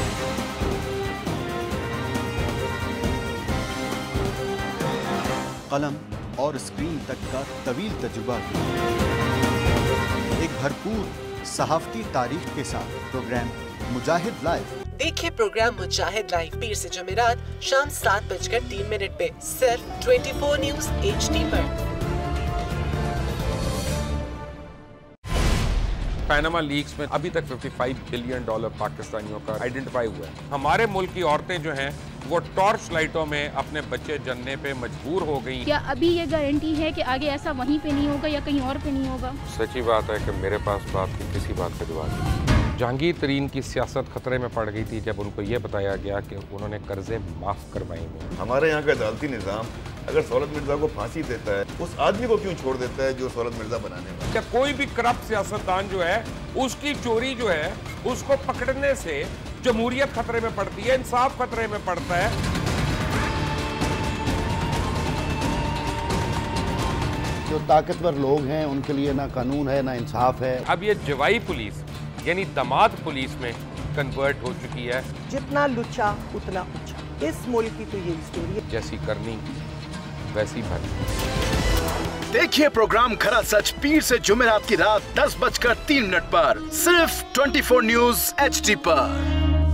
कलम और स्क्रीन तक का तवील तजुर्बा, एक भरपूर सहाफती तारीख के साथ प्रोग्राम मुजाहिद लाइव। देखिए प्रोग्राम मुजाहिद लाइव पीर से जुमेरात शाम 7:03 पे सिर्फ 24 न्यूज़ HD पर। पैनामा लीक्स में अभी तक $55 बिलियन पाकिस्तानियों का आइडेंटिफाई हुआ है। हमारे मुल्क की औरतें जो हैं वो टॉर्च लाइटों में अपने बच्चे जनने पे मजबूर हो गई। क्या अभी ये गारंटी है कि आगे ऐसा वहीं पे नहीं होगा या कहीं और पे नहीं होगा? सच्ची बात है कि मेरे पास बात की किसी बात का जवाब नहीं। जहांगीर तरीन की सियासत खतरे में पड़ गई थी जब उनको ये बताया गया कि उन्होंने कर्जे माफ करवाएंगे। हमारे यहाँ का अदालती निज़ाम अगर सौलत मिर्जा को फांसी देता है, उस आदमी को क्यों छोड़ देता है जो सौलत मिर्जा बनाने वाला? क्या कोई भी करप्ट सियासतदान जो है उसकी चोरी जो है उसको पकड़ने से जमहूरियत खतरे में पड़ती है, इंसाफ खतरे में पड़ता है। जो ताकतवर लोग हैं उनके लिए ना कानून है ना इंसाफ है। अब ये जवाई पुलिस यानी दामाद पुलिस में कन्वर्ट हो चुकी है। जितना लुच्चा उतना उच्चा, इस मुल्क की तो ये स्टोरी है। जैसी करनी वैसी भरनी। देखिए प्रोग्राम खरा सच पीर से जुमेरात की रात 10:03 पर सिर्फ 24 न्यूज HD पर।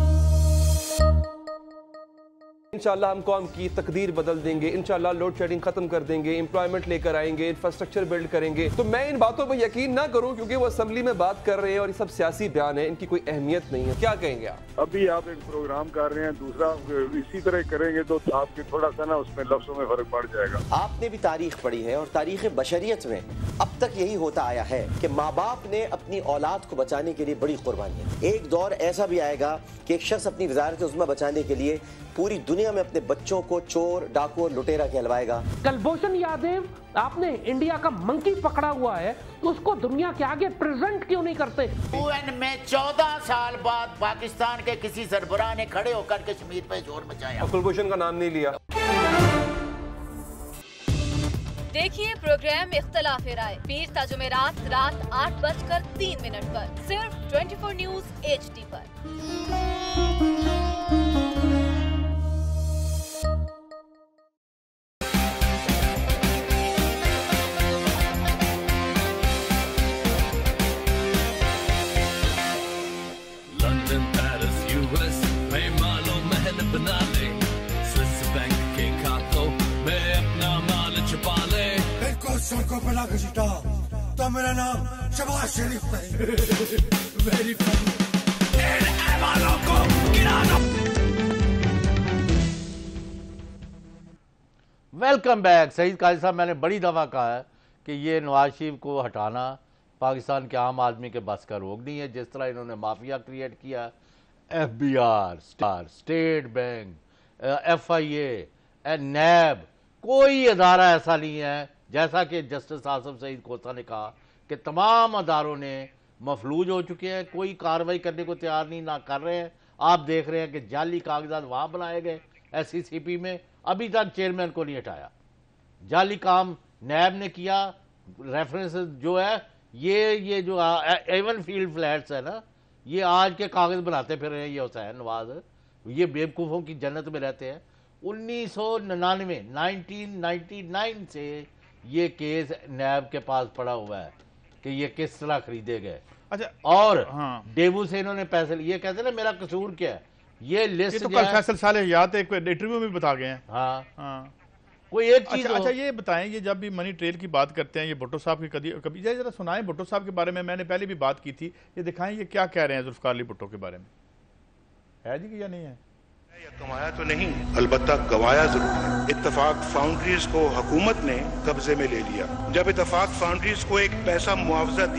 इंशाल्लाह हम कौम की तकदीर बदल देंगे, इंशाल्लाह लोड शेडिंग खत्म कर देंगे, एम्प्लॉयमेंट लेकर आएंगे, इंफ्रास्ट्रक्चर बिल्ड करेंगे। तो मैं इन बातों पर यकीन ना करूं क्योंकि वो असेंबली में बात कर रहे हैं और ये सब सियासी बयान है, इनकी कोई अहमियत नहीं है। क्या कहेंगे आप? अभी आप एक प्रोग्राम कर रहे हैं, दूसरा इसी तरह करेंगे तो आपके थोड़ा सा ना उसमें लफ्जों में फर्क पड़ जाएगा। आपने भी तारीख पढ़ी है और तारीख बशरियत में अब तक यही होता आया है कि माँ बाप ने अपनी औलाद को बचाने के लिए बड़ी कुर्बानियां। एक दौर ऐसा भी आएगा कि एक शख्स अपनी वजारत उज़्मा बचाने के लिए पूरी दुनिया में अपने बच्चों को चोर, डाकू और लुटेरा कहलवाएगा। कुलभूषण यादव, आपने इंडिया का मंकी पकड़ा हुआ है, उसको दुनिया के आगे प्रेजेंट क्यों नहीं करते? UN में 14 साल बाद पाकिस्तान के किसी सरबराह ने खड़े होकर कश्मीर पे जोर मचाया। कुलभूषण का नाम नहीं लिया। देखिए प्रोग्राम इख्तिलाफ राय पीर ता जुमेरात रात 8:03 पर सिर्फ 24 न्यूज HD पर। लंदन, पेरिस, US में मालो महल बना ले, स्विस बैंक के खातों में अपना माल छुपा ले। को बना के जीता तो मेरा नाम शबाज शरीफ नहीं। Very funny. इन ऐवानों को गिरा दो। Welcome back. सईद काजी साहब, मैंने बड़ी दफ़ा कहा है कि ये नवाज शरीफ को हटाना पाकिस्तान के आम आदमी के बस का रोग नहीं है। जिस तरह इन्होंने माफिया क्रिएट किया, FBR, State Bank, FIA, NAB, कोई अदारा ऐसा नहीं है। जैसा कि जस्टिस आसफ सईद कोसा ने कहा कि तमाम अदारों ने मफलूज हो चुके हैं, कोई कार्रवाई करने को तैयार नहीं, ना कर रहे हैं। आप देख रहे हैं कि जाली कागजात वहाँ बनाए गए SCCP में, अभी तक चेयरमैन को नहीं हटाया। जाली काम NAB ने किया। रेफरेंस जो है ये जो एवन फील्ड फ्लैट्स है ना, ये आज के कागज बनाते फिर रहे हैं। ये हुसैन नवाज, ये बेवकूफ़ों की जन्नत में रहते हैं। 1999 से ये केस NAB के पास पड़ा हुआ है कि ये किस तरह खरीदे गए। अच्छा, और डेबू से इन्होंने पैसे लिए। कहते हैं ना मेरा कसूर क्या है। ये लिस्ट तो कल फैसल साले याद एक इंटरव्यू में बता गए हैं। हाँ। कोई एक चीज। अच्छा, ये बताएं, ये जब भी मनी ट्रेल की बात करते हैं, ये भुट्टो साहब की कभी जरा सुनाएं भुट्टो साहब के बारे में। मैंने पहले भी बात की थी, ये दिखाएं ये क्या कह रहे हैं जुल्फकार अली भुट्टो के बारे में। है जी कि या नहीं है? कमाया तो नहीं, अलबत्ता गवाया जरूर है। इत्तफाक फाउंड्रीज को हुकूमत ने कब्जे में ले लिया। जब इत्तफाक फाउंड्रीज को एक पैसा मुआवजा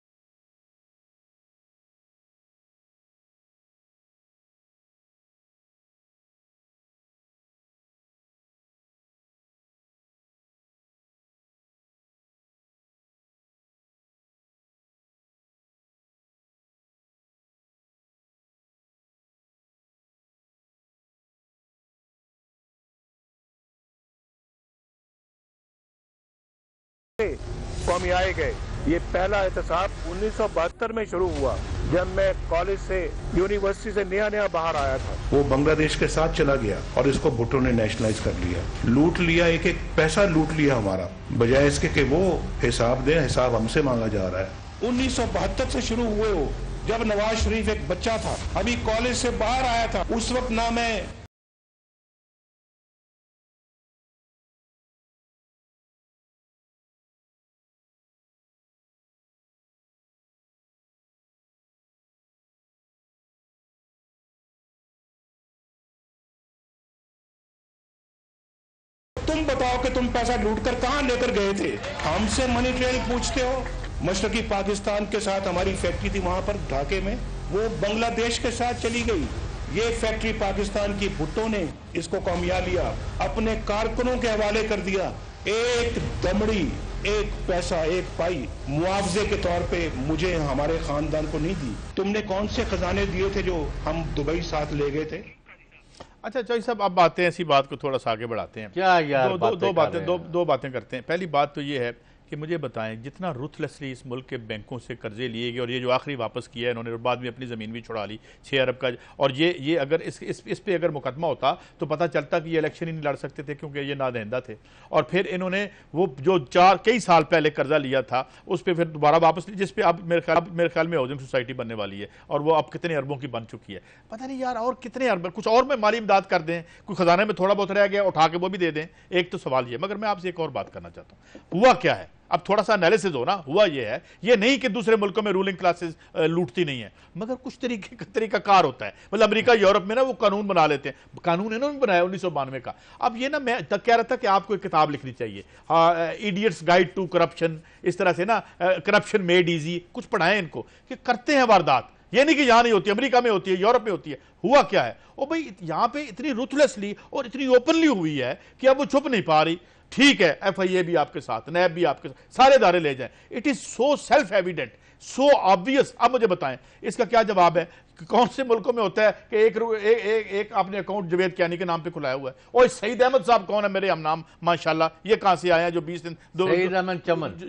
कौमी आए गए। ये पहला एहतसाब 1972 में शुरू हुआ जब मैं कॉलेज से यूनिवर्सिटी से नया बाहर आया था। वो बांग्लादेश के साथ चला गया और इसको भुट्टो ने नेशनलाइज कर लिया, लूट लिया, एक एक पैसा लूट लिया हमारा, बजाय इसके कि वो हिसाब दें। हिसाब हमसे मांगा जा रहा है। 1972 से शुरू हुए हो, जब नवाज शरीफ एक बच्चा था, अभी कॉलेज से बाहर आया था, उस वक्त ना मैं तुम बताओ कि तुम पैसा लूट कर कहां लेकर गए थे। हमसे मनी ट्रेल पूछते हो। मशरकी पाकिस्तान के साथ हमारी फैक्ट्री थी वहां पर ढाके में, वो बांग्लादेश के साथ चली गई। ये फैक्ट्री पाकिस्तान की भुट्टो ने इसको कौमिया लिया, अपने कारकुनों के हवाले कर दिया। एक दमड़ी, एक पैसा, एक पाई मुआवजे के तौर पे मुझे हमारे खानदान को नहीं दी। तुमने कौन से खजाने दिए थे जो हम दुबई साथ ले गए थे? अच्छा चौधरी साहब, अब बातें ऐसी बात को थोड़ा सा आगे बढ़ाते हैं। क्या यार, दो बातें करते हैं। पहली बात तो ये है कि मुझे बताएं, जितना रुथलेसली इस मुल्क के बैंकों से कर्जे लिए गए और ये जो आखिरी वापस किया है इन्होंने, और बाद में अपनी ज़मीन भी छुड़ा ली 6 अरब का, और ये अगर इस पे अगर मुकदमा होता तो पता चलता कि ये इलेक्शन ही नहीं लड़ सकते थे क्योंकि ये नादहिंदा थे। और फिर इन्होंने वो जो कई साल पहले कर्जा लिया था उस पर फिर दोबारा वापस ली, जिस पे अब मेरे ख्याल में हाउसिंग सोसाइटी बनने वाली है और वो अब कितने अरबों की बन चुकी है। पता नहीं यार, और कितने अरब, कुछ और में माली इमदाद कर दें, कोई खजाने में थोड़ा बहुत रह गया उठा के वो भी दे दें। एक तो सवाल ये, मगर मैं आपसे एक और बात करना चाहता हूँ, हुआ क्या है? अब थोड़ा सा एनालिसिस हो ना, हुआ ये है, ये नहीं कि दूसरे मुल्कों में रूलिंग क्लासेस लूटती नहीं है, मगर कुछ तरीका कार होता है। मतलब अमेरिका यूरोप में ना वो कानून बना लेते हैं, कानून इन्होंने बनाया 1992 का। अब ये ना मैं कह रहा था कि आपको एक किताब लिखनी चाहिए, इडियट्स गाइड टू करप्शन, इस तरह से ना, करप्शन मेड इजी, कुछ पढ़ाएं इनको कि करते हैं वारदात। ये नहीं कि यहाँ नहीं होती, अमेरिका में होती है, यूरोप में होती है। हुआ क्या है? ओ भाई, यहाँ पे इतनी रुथलेसली और इतनी ओपनली हुई है कि अब वो छुप नहीं पा रही। ठीक है, FIA भी आपके साथ, नैब भी आपके साथ, सारे इदारे ले जाएं। It is so self evident, so obvious. अब मुझे बताएं इसका क्या जवाब है? कौन से मुल्कों में होता है कि एक आपने अकाउंट जवेद कियानी के नाम पे खुलाया हुआ है? और सईद अहमद साहब कौन है? मेरे हम नाम माशाल्लाह, ये कहां से आए हैं जो 20 दिन सईद अहमद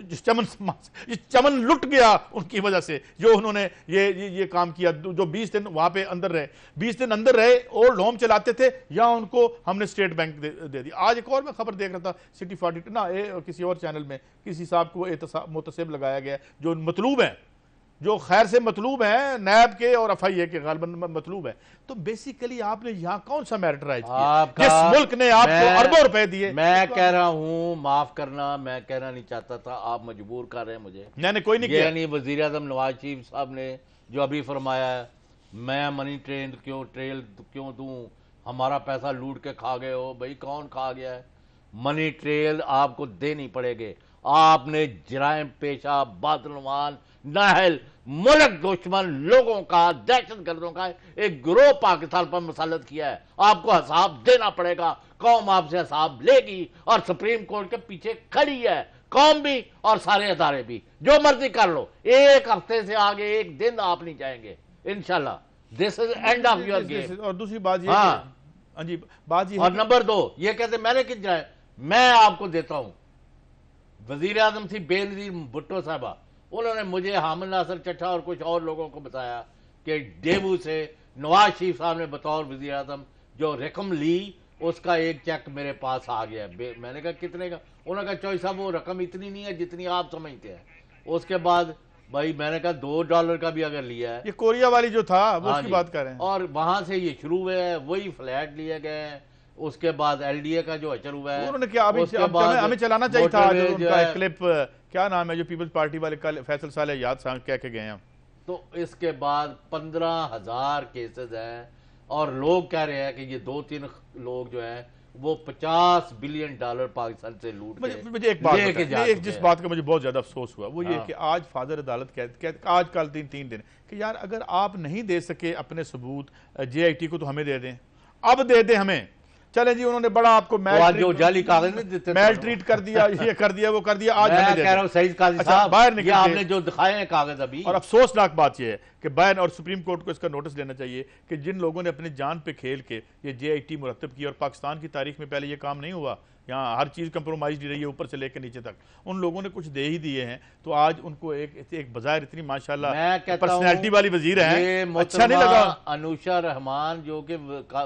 चमन लुट गया उनकी वजह से, जो उन्होंने ये काम किया, जो 20 दिन वहां पे अंदर रहे, 20 दिन अंदर रहे, ओल्ड होम चलाते थे, या उनको हमने स्टेट बैंक दे दी। आज एक और मैं खबर देख रहा था, सिटी 42 ना किसी और चैनल में, किसी साहब को मुतसिब लगाया गया जो मतलूब है, जो खैर से मतलूब है, नैब के और FIA के गालबन मतलूब है। तो बेसिकली आपने यहाँ कौन सा मैटर राइज किया जिस मुल्क ने आपको अरबों रुपए दिए? मैं कह रहा हूँ, माफ करना, मैं कहना नहीं चाहता था, आप मजबूर कर रहे हैं मुझे। नहीं कोई नहीं किया। यानी वजीर आज़म नवाज शरीफ साहब ने जो अभी फरमाया है, मैं मनी ट्रेल क्यों दूं, हमारा पैसा लूट के खा गए हो। भाई कौन खा गया है? मनी ट्रेल आपको देनी पड़ेगी। आपने जराइम पेशा, बादलवान, नाहल, मुल्क दुश्मन लोगों का, दहशत गर्दों का एक गिरोह पाकिस्तान पर मुसल्लत किया है। आपको हिसाब देना पड़ेगा। कौम आपसे हिसाब लेगी और सुप्रीम कोर्ट के पीछे खड़ी है, कौम भी और सारे अदारे भी। जो मर्जी कर लो, एक हफ्ते से आगे एक दिन आप नहीं जाएंगे इंशाल्लाह। This is end of your game. और दूसरी बात ये, हाँ जी बात ये, और नंबर 2 ये कहते मैंने किस जाए, मैं आपको देता हूं। वजीर आजम थी बेनजीर भुट्टो साहबा, उन्होंने मुझे हामिद नासिर चट्टा और कुछ और लोगों को बताया कि डेबू से नवाज शरीफ साहब ने बतौर वजीर आजम जो रकम ली, उसका एक चेक मेरे पास आ गया। मैंने कहा कितने का? उन्होंने कहा चौधरी साहब वो रकम इतनी नहीं है जितनी आप समझते हैं। उसके बाद भाई मैंने कहा $2 का भी अगर लिया है, ये कोरिया वाली जो था वो उसकी बात कर रहे हैं, और वहां से ये शुरू हुए है, वही फ्लैट लिए गए हैं। उसके बाद LDA का जो अचर हुआ है, उन्होंने क्या अभी हमें चलाना चाहिए था जो उनका क्लिप, क्या नाम है जो पीपल्स पार्टी वाले कल फैसल साले याद कह के गए हैं। तो इसके बाद 15,000 केसेस हैं और लोग कह रहे हैं कि ये 2-3 लोग जो हैं वो $50 बिलियन पाकिस्तान से लूट के मुझे एक बात, जिस बात का मुझे बहुत ज्यादा अफसोस हुआ वो ये कि आज फादर अदालत कहते आज कल 3 दिन कि यार अगर आप नहीं दे सके अपने सबूत JIT को तो हमें दे दें, अब दे दें हमें। चले जी, उन्होंने बड़ा आपको जो जाली कागज नहीं देते, मेल ट्रीट कर दिया, ये कर दिया, वो कर दिया। आज मैं कह रहा हूं सईद काजी साहब, बाहर निकल आपने जो दिखाए हैं कागज अभी, और अफसोसनाक बात यह है कि बैन और सुप्रीम कोर्ट को इसका नोटिस लेना चाहिए कि जिन लोगों ने अपनी जान पे खेल के ये JIT मुरतब की, और पाकिस्तान की तारीख में पहले ये काम नहीं हुआ, यहाँ हर चीज़ कंप्रोमाइज रही है ऊपर से लेकर नीचे तक, उन लोगों ने कुछ दे ही दिए हैं। तो आज उनको एक बजाय इतनी माशाल्लाह पर्सनैलिटी वाली वजीर है, अच्छा नहीं लगा। अनुषा रहमान जो कि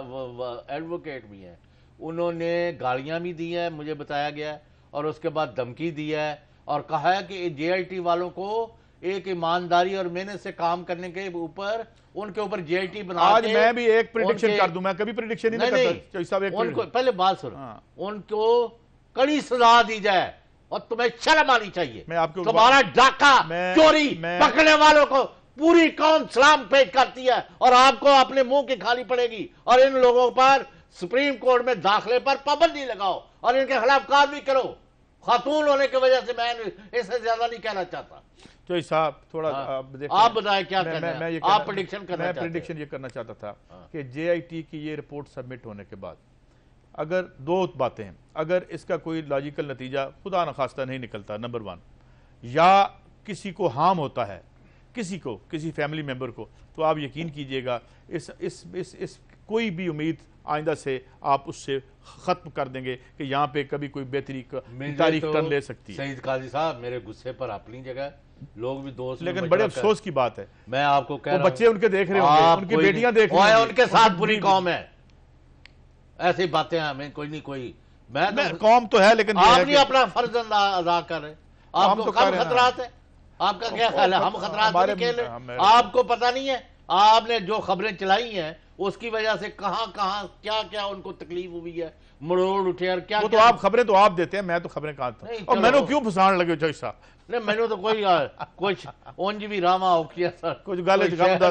एडवोकेट भी है, उन्होंने गालियां भी दी है, मुझे बताया गया, और उसके बाद धमकी दी है और कहा है कि JIT वालों को एक ईमानदारी और मेहनत से काम करने के ऊपर उनके ऊपर JIT बना। आज मैं भी एक प्रेडिक्शन कर दूं, मैं कभी प्रेडिक्शन नहीं करता। उनको पहले बात सुनो, उनको कड़ी सजा दी जाए और तुम्हें शर्म आनी चाहिए। मैं आपको तुम्हारा डाका चोरी पकड़ने वालों को पूरी कौम सलाम पेश करती है और आपको अपने मुंह की खाली पड़ेगी। और इन लोगों पर सुप्रीम कोर्ट में दाखिले पर पाबंदी लगाओ, اور ان کے خلاف کارروائی کرو. خاتون ہونے کی وجہ سے میں اس سے زیادہ نہیں کہنا چاہتا. تو صاحب تھوڑا آپ بتائیں کیا کرنا ہے. آپ پریڈکشن کرنا چاہتے ہیں. میں پریڈکشن یہ کرنا چاہتا تھا کہ جے آئی ٹی کی یہ رپورٹ سبمٹ ہونے کے بعد اگر دو باتیں ہیں, اگر اس کا کوئی لاجیکل نتیجہ خدا نخواستہ نہیں نکلتا, نمبر 1, یا کسی کو ہارم ہوتا ہے, کسی فیملی ممبر کو, تو آپ یقین کیجئے گا اس کوئی بھی امید آئندہ سے آپ اس سے ختم کر دیں گے کہ یہاں پہ کبھی کوئی بہتری تاریخ ٹرن لے سکتی ہے. سعید قاضی صاحب, میرے غصے پر اپنی جگہ لوگ بھی دوست, لیکن بڑے افسوس کی بات ہے, میں آپ کو کہہ رہا ہوں, بچے ان کے دیکھ رہے ہوں گے, ان کی بیٹیاں دیکھ رہی ہیں, ان کے ساتھ پوری قوم ہے. ایسی باتیں ہمیں کوئی نہیں کوئی, میں قوم تو ہے لیکن آپ نہیں اپنا فرض ادا کر رہے. آپ کو کم خطرات ہے, آپ کا کیا خیال ہے؟ ہم خطرات نہیں کھیلے. آپ کو پتہ نہیں ہے آپ نے جو خبریں چلائی ہیں اس کی وجہ سے کہاں کیا ان کو تکلیف ہوئی ہے, مروڑ اٹھے اور کیا. وہ تو آپ خبریں تو آپ دیتے ہیں, میں تو خبریں کہاں تھا, اور میں نے کیوں پھسان لگے جج صاحب. نہیں, میں نے تو کچھ اونج بھی راما ہو کیا سر, کچھ گالے غمدہ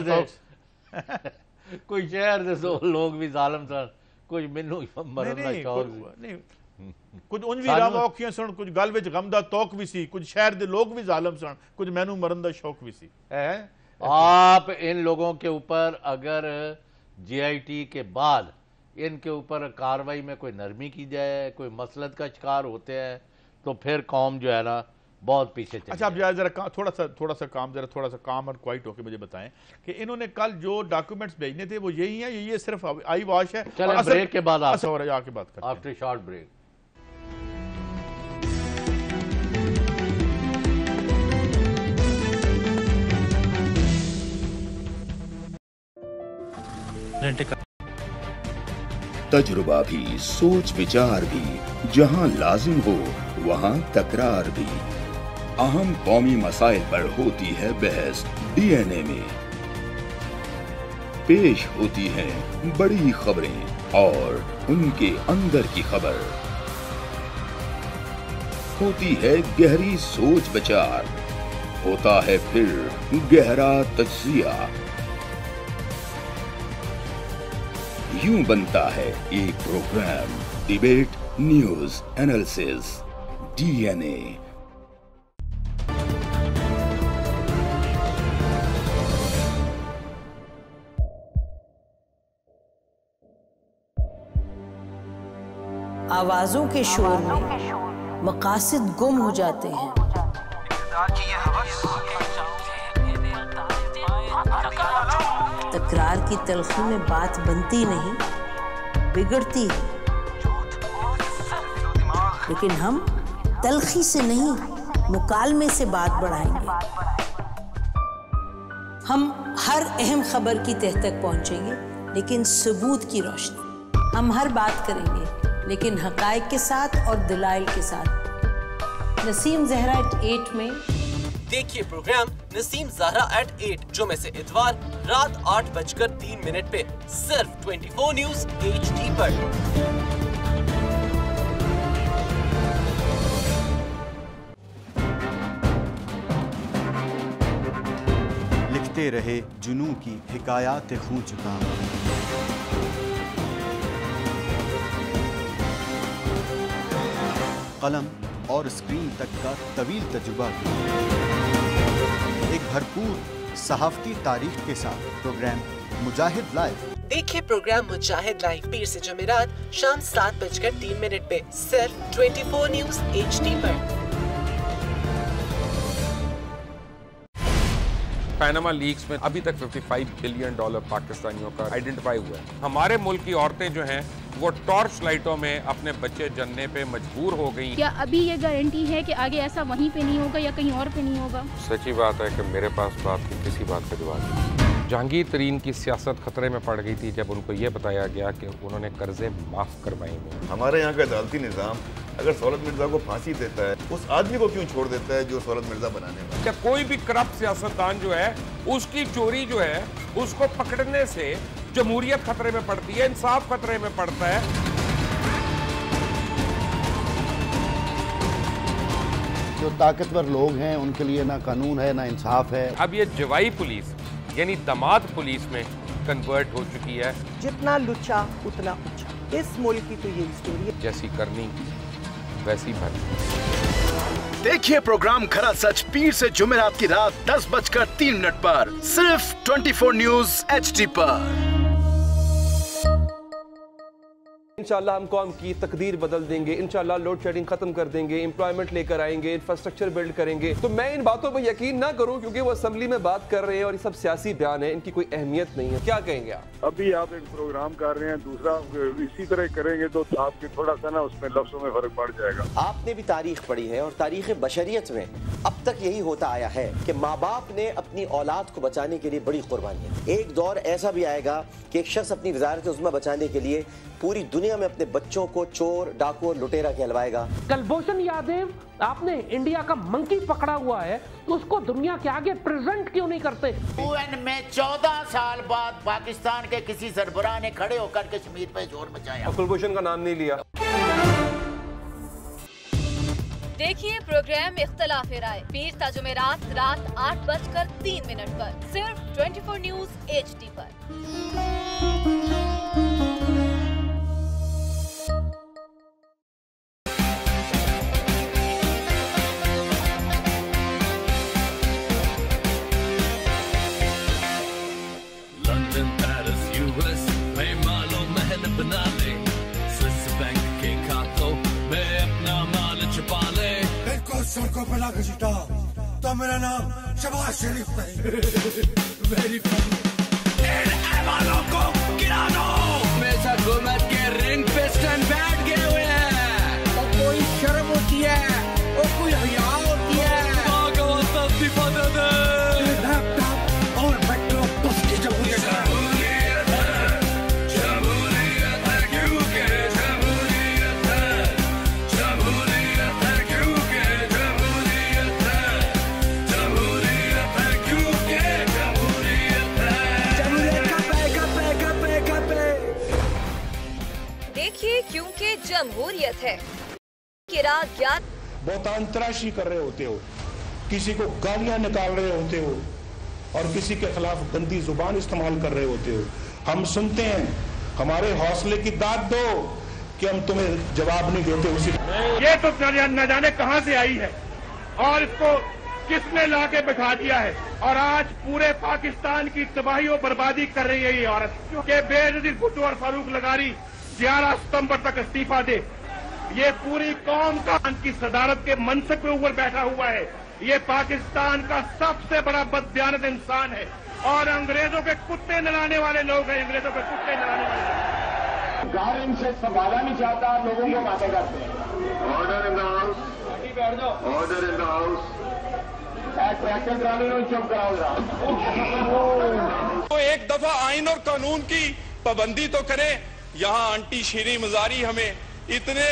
کوئی شہر دے سو لوگ بھی ظالم سن, کچھ مینوں مرنا شوق نہیں, کچھ اونج بھی راما ہو کیا سن, کچھ گل وچ غمدہ توک بھی سی, کچھ شہر دے لوگ بھی ظالم سن, کچھ مینوں مرن دا شوق بھی سی. آپ ان لوگوں کے اوپر اگر جے آئی ٹی کے بعد ان کے اوپر کاروائی میں کوئی نرمی کی جائے, کوئی مسلط کا شکار ہوتے ہیں, تو پھر قوم جو ہے نا بہت پیچھے چلی. اچھا, اب ذرا تھوڑا سا کام اور کوائٹ ہو کے مجھے بتائیں کہ انہوں نے کل جو ڈاکیومنٹس بھیجنے تھے وہ یہی ہیں, یہ صرف آئی واش ہے؟ چلیں بریک کے بعد آ کے بات کرتے ہیں. After short break. تجربہ بھی, سوچ وچار بھی, جہاں لازم ہو وہاں تکرار بھی. اہم قومی مسائل پر ہوتی ہے بحث ڈی این اے میں. پیش ہوتی ہیں بڑی خبریں اور ان کے اندر کی خبر. ہوتی ہے گہری سوچ بچار, ہوتا ہے پھر گہرا تجزیہ. یوں بنتا ہے ایک program debate news analysis D N A. آوازوں کے شور میں مقاصد گم ہو جاتے ہیں. تکرار کی تلخی میں بات بنتی نہیں, بگڑتی ہے. لیکن ہم تلخی سے نہیں, مکالمے سے بات بڑھائیں گے. ہم ہر اہم خبر کی تہ تک پہنچیں گے, لیکن ثبوت کی روشنی. ہم ہر بات کریں گے لیکن حقائق کے ساتھ اور دلائل کے ساتھ. نسیم زہرا ایٹ 8 میں دیکھیے پروگرام نسیم زہرا ایٹ 8 جمعے سے اتوار رات 8:03 پہ صرف 24 نیوز HD پر. لکھتے رہے جنوں کی حکایات خون چکام. قلم اور اسکرین تک کا طویل تجربہ بھی. ایک بھرپور صحافتی تاریخ کے ساتھ پروگرام مجاہد لائیو. دیکھیے پروگرام مجاہد لائیو پیر سے جمعرات شام 7:03 پہ صرف 24 نیوز HD پر. پیناما لیکس میں ابھی تک $55 بلین پاکستانیوں کا آئیڈینٹیفائی ہوا ہے. ہمارے ملک کی عورتیں جو ہیں وہ ٹارچ لائٹوں میں اپنے بچے جننے پہ مجبور ہو گئی. کیا ابھی یہ گارنٹی ہے کہ آگے ایسا وہیں پہ نہیں ہوگا یا کہیں اور پہ نہیں ہوگا؟ سچی بات ہے کہ میرے پاس بات کی کسی بات کا جواب نہیں. جہانگیر ترین کی سیاست خطرے میں پڑ گئی تھی جب ان کو یہ بتایا گیا کہ انہوں نے قرضے معاف کروائے ہیں. ہمارے یہاں کا عدالتی نظام اگر سہولت مرزا کو پھانسی دیتا ہے, اس آدمی کو کیوں چھوڑ دیتا ہے جو سہولت مرزا بنانے والا؟ کیا کوئی بھی کرپٹ سیاستدان جو ہے اس کی چوری جو ہے اس کو پکڑنے سے جمہوریت خطرے میں پڑتی ہے, انصاف خطرے میں پڑتا ہے. جو طاقتور لوگ ہیں ان کے لیے نہ قانون ہے نہ انصاف ہے. اب یہ جوائی پولیس یعنی دماد پولیس میں کنورٹ ہو چکی ہے. جتنا لچا اتنا اچھا. اس ملک کی تو یہی سٹوری ہے. جیسی کرنی वैसी भर। देखिए प्रोग्राम खरा सच पीर से जुमेरात की रात 10:03 पर सिर्फ 24 न्यूज HD पर। इंशाल्लाह हम कौम की तकदीर बदल देंगे, इंशाल्लाह लोड शेडिंग खत्म कर देंगे, एम्प्लॉयमेंट लेकर आएंगे, इंफ्रास्ट्रक्चर बिल्ड करेंगे। तो मैं इन बातों पर यकीन ना करूं क्योंकि वो असेंबली में बात कर रहे हैं और ये सब सियासी बयान है, इनकी कोई अहमियत नहीं है। क्या कहेंगे आप? अभी आप एक प्रोग्राम कर रहे हैं, दूसरा इसी तरह करेंगे तो आपकी थोड़ा सा ना उसमें लफ्जों में फर्क पड़ जाएगा। आपने भी तारीख पढ़ी है और तारीख बशरियत में अब तक यही होता आया है कि माँ बाप ने अपनी औलाद को बचाने के लिए बड़ी कुर्बानियां। एक दौर ऐसा भी आएगा कि एक शख्स अपनी वजारत उज़्मा बचाने के लिए पूरी दुनिया में अपने बच्चों को चोर, डाकू और लुटेरा कहलवाएगा। कुलभूषण यादव, आपने इंडिया का मंकी पकड़ा हुआ है तो उसको दुनिया के आगे प्रेजेंट क्यों नहीं करते? UN में 14 साल बाद पाकिस्तान के किसी सरबराह ने खड़े होकर कश्मीर पे जोर मचाया। कुलभूषण का नाम नहीं लिया। देखिए प्रोग्राम इख्तलाफ राय पीर ता जुमेरात रात 8:03 पर सिर्फ 24 न्यूज HD पर। लंदन, पेरिस, US में मालो महल बना ले, स्विस बैंक के खातों में अपना माल छुपा ले। बिल्कुल सड़कों पे लाके छिटा तो मेरा नाम शबाज शरीफ नहीं। Very funny. इन ऐवानों को गिरा दो। हमेशा हुकूमत के रिंग पे स्टैंड बैठ गए हुए हैं। और कोई शर्म होती है और कोई हया होती है। लैपटॉप और मेट्रो बस की जमहूरियत है। देखिए क्योंकि जमहूरियत है। बहुत अंतराशी कर रहे होते हो, किसी को गालियां निकाल रहे होते हो और किसी के खिलाफ गंदी जुबान इस्तेमाल कर रहे होते हो। हम सुनते हैं, हमारे हौसले की दाद दो कि हम तुम्हें जवाब नहीं देते। उसी ये तो न जाने कहां से आई है और इसको किसने ला के बैठा दिया है और आज पूरे पाकिस्तान की तबाही और बर्बादी कर रही है ये औरत। क्योंकि बेनजीर भुट्टो और फारूक लगारी 11 सितंबर तक इस्तीफा दे। ये पूरी कौम का की सदारत के मनसब पे ऊपर बैठा हुआ है। ये पाकिस्तान का सबसे बड़ा बददियानत इंसान है और अंग्रेजों के कुत्ते नहलाने वाले लोग हैं। अंग्रेजों के कुत्ते नहलाने वाले लोग। घर इनसे संभाला नहीं चाहता, लोगों को बातें करते हैं। Order in the house. Order in the house. Tractor driver को चुप कराओ। तो एक दफा आइन और कानून की पाबंदी तो करें। यहाँ आंटी शीरी मजारी हमें इतने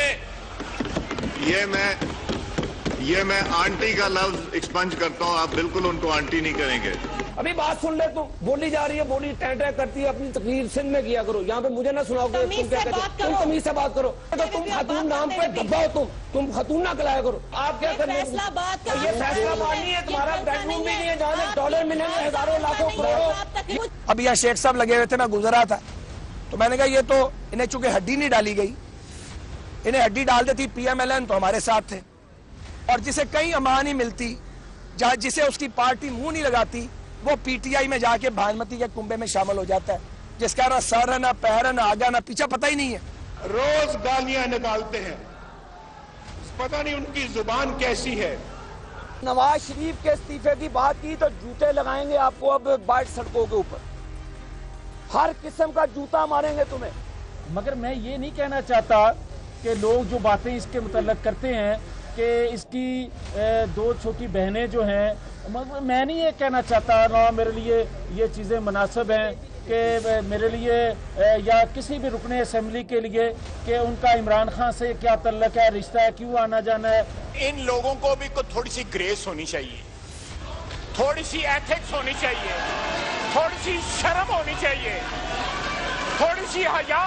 ये मैं आंटी का लफ्ज एक्सपंज करता हूँ, आप बिल्कुल उनको आंटी नहीं करेंगे। अभी बात सुन ले, तुम बोली जा रही है, बोली टैं करती है। अपनी तकरीर सिंध में किया करो, यहाँ पे मुझे ना सुनाओ। तुम क्या कहते हो? तुम तमीज से बात करो। तो तुम खातून नाम पे धब्बा हो, तुम खातून ना कलाया करो। आप क्या करने? ये फैसलाबाद नहीं है, तुम्हारा बेडरूम भी नहीं है जहाँ डॉलर मिलेंगे हजारों लाखों करोड़ों। अभी यहाँ शेख साहब लगे हुए थे, मैं गुजरा था तो मैंने कहा ये तो इन्हें चूंकि हड्डी नहीं डाली गई, इन्हें हड्डी डाल देती PMLN तो हमारे साथ थे। और जिसे कहीं अमान नहीं मिलती, जहाँ जिसे उसकी पार्टी मुंह नहीं लगाती, वो PTI में जाके भानुमती के कुंभे में शामिल हो जाता है, जिसका ना सर है, ना पैर है, ना आगा, ना पीछा, पता ही नहीं है। रोज गालियां निकालते हैं, पता नहीं उनकी जुबान कैसी है। नवाज शरीफ के इस्तीफे की बात की तो जूते लगाएंगे आपको अब बाट सड़कों के ऊपर, हर किस्म का जूता मारेंगे तुम्हें। मगर मैं ये नहीं कहना चाहता कि लोग जो बातें इसके मुतल्लक करते हैं कि इसकी 2 छोटी बहनें जो हैं, मगर मैं नहीं ये कहना चाहता ना मेरे लिए ये चीज़ें मुनासिब हैं कि मेरे लिए या किसी भी रुकने असेंबली के लिए कि उनका इमरान खान से क्या तल्लक है, रिश्ता है, क्यों आना जाना है। इन लोगों को भी थोड़ी सी ग्रेस होनी चाहिए, थोड़ी सी एथिक्स होनी चाहिए, थोड़ी सी शर्म होनी चाहिए, थोड़ी सी हया।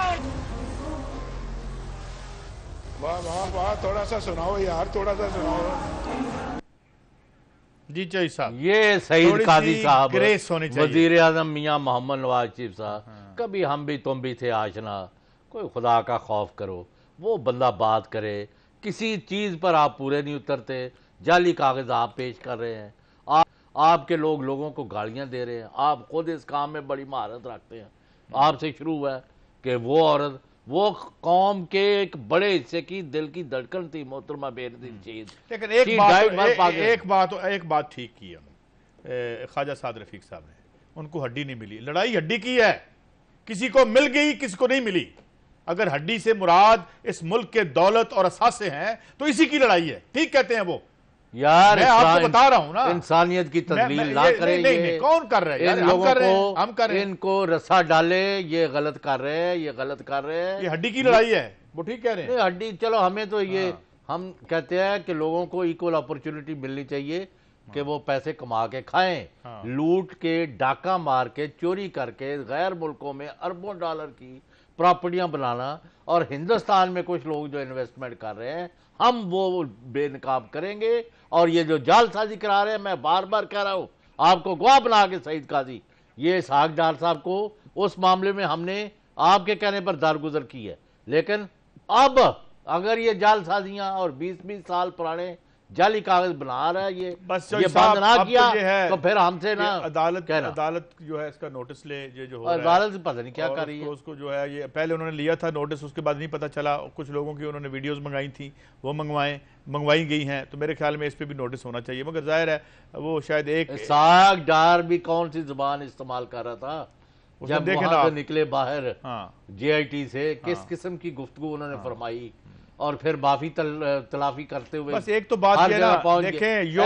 वाह वाह वाह, थोड़ा सा सुनाओ यार, थोड़ा सा सुनाओ। जी चाहिए साहब, ये सईद कादी साहब, ग्रेस होनी चाहिए। वजीर आजम मियाँ मोहम्मद नवाज शरीफ साहब, कभी हम भी तुम भी थे आशना, कोई खुदा का खौफ करो। वो बंदा बात करे کسی چیز پر آپ پورے نہیں اترتے، جعلی کاغذ آپ پیش کر رہے ہیں، آپ کے لوگوں کو گالیاں دے رہے ہیں، آپ خود اس کام میں بڑی مہارت رکھتے ہیں. آپ سے شروع ہوا ہے کہ وہ عورت وہ قوم کے ایک بڑے حصے کی دل کی دھڑکن تھی محترمہ بے نظیر شہید. لیکن ایک بات ٹھیک کی ہے خواجہ سعد رفیق صاحب نے، ان کو ہڈی نہیں ملی. لڑائی ہڈی کی ہے، کسی کو مل گئی کسی کو نہیں ملی. اگر ہڈی سے مراد اس ملک کے دولت اور اثاثے ہیں تو اسی کی لڑائی ہے. ٹھیک کہتے ہیں وہ. یار میں آپ کو بتا رہا ہوں نا، انسانیت کی تدلیل نہ کرے. نہیں کون کر رہے ہیں؟ ان لوگوں کو ہم کر رہے ہیں، ان کو رسا ڈالے یہ غلط کر رہے ہیں، یہ غلط کر رہے ہیں. یہ ہڈی کی لڑائی ہے، وہ ٹھیک کہہ رہے ہیں. نہیں ہڈی، چلو ہمیں تو یہ ہم کہتے ہیں کہ لوگوں کو ایکول اپرچونٹی ملنی چاہیے کہ وہ پیسے کما کے کھائیں. لوٹ کے، ڈاکہ مار کے، چوری کر کے غیر ملکوں میں اربوں ڈالر کی پراپرٹیاں بنانا، اور ہندوستان میں کچھ لوگ جو انویسٹمنٹ کر رہے ہیں ہم وہ بے نقاب کریں گے. اور یہ جو جال سازی کرا رہے ہیں، میں بار بار کہہ رہا ہوں آپ کو گواہ بنا کے سعید قاضی، یہ اسحاق ڈار صاحب کو اس معاملے میں ہم نے آپ کے کہنے پر درگزر کی ہے. لیکن اب اگر یہ جال سازیاں اور 20-20 سال پرانے جعلی کاغذ بنا رہا ہے یہ بند نہ کیا تو پھر ہم سے نا عدالت جو ہے اس کا نوٹس لے. جو ہو رہا ہے عدالت پتہ نہیں کیا کر رہی ہے اس کو جو ہے. یہ پہلے انہوں نے لیا تھا نوٹس، اس کے بعد نہیں پتہ چلا. کچھ لوگوں کی انہوں نے ویڈیوز منگائی تھیں، وہ منگوائی گئی ہیں. تو میرے خیال میں اس پہ بھی نوٹس ہونا چاہیے. مگر ظاہر ہے وہ شاید ایک اسحاق ڈار بھی کون سی زبان استعمال کر رہا تھا جب وہاں سے نکلے باہر جے آئی ٹی سے، کس قسم کی گفتگو انہوں نے فرمائی، اور پھر معافی تلافی کرتے ہوئے بس ایک تو بات یہ نا دیکھیں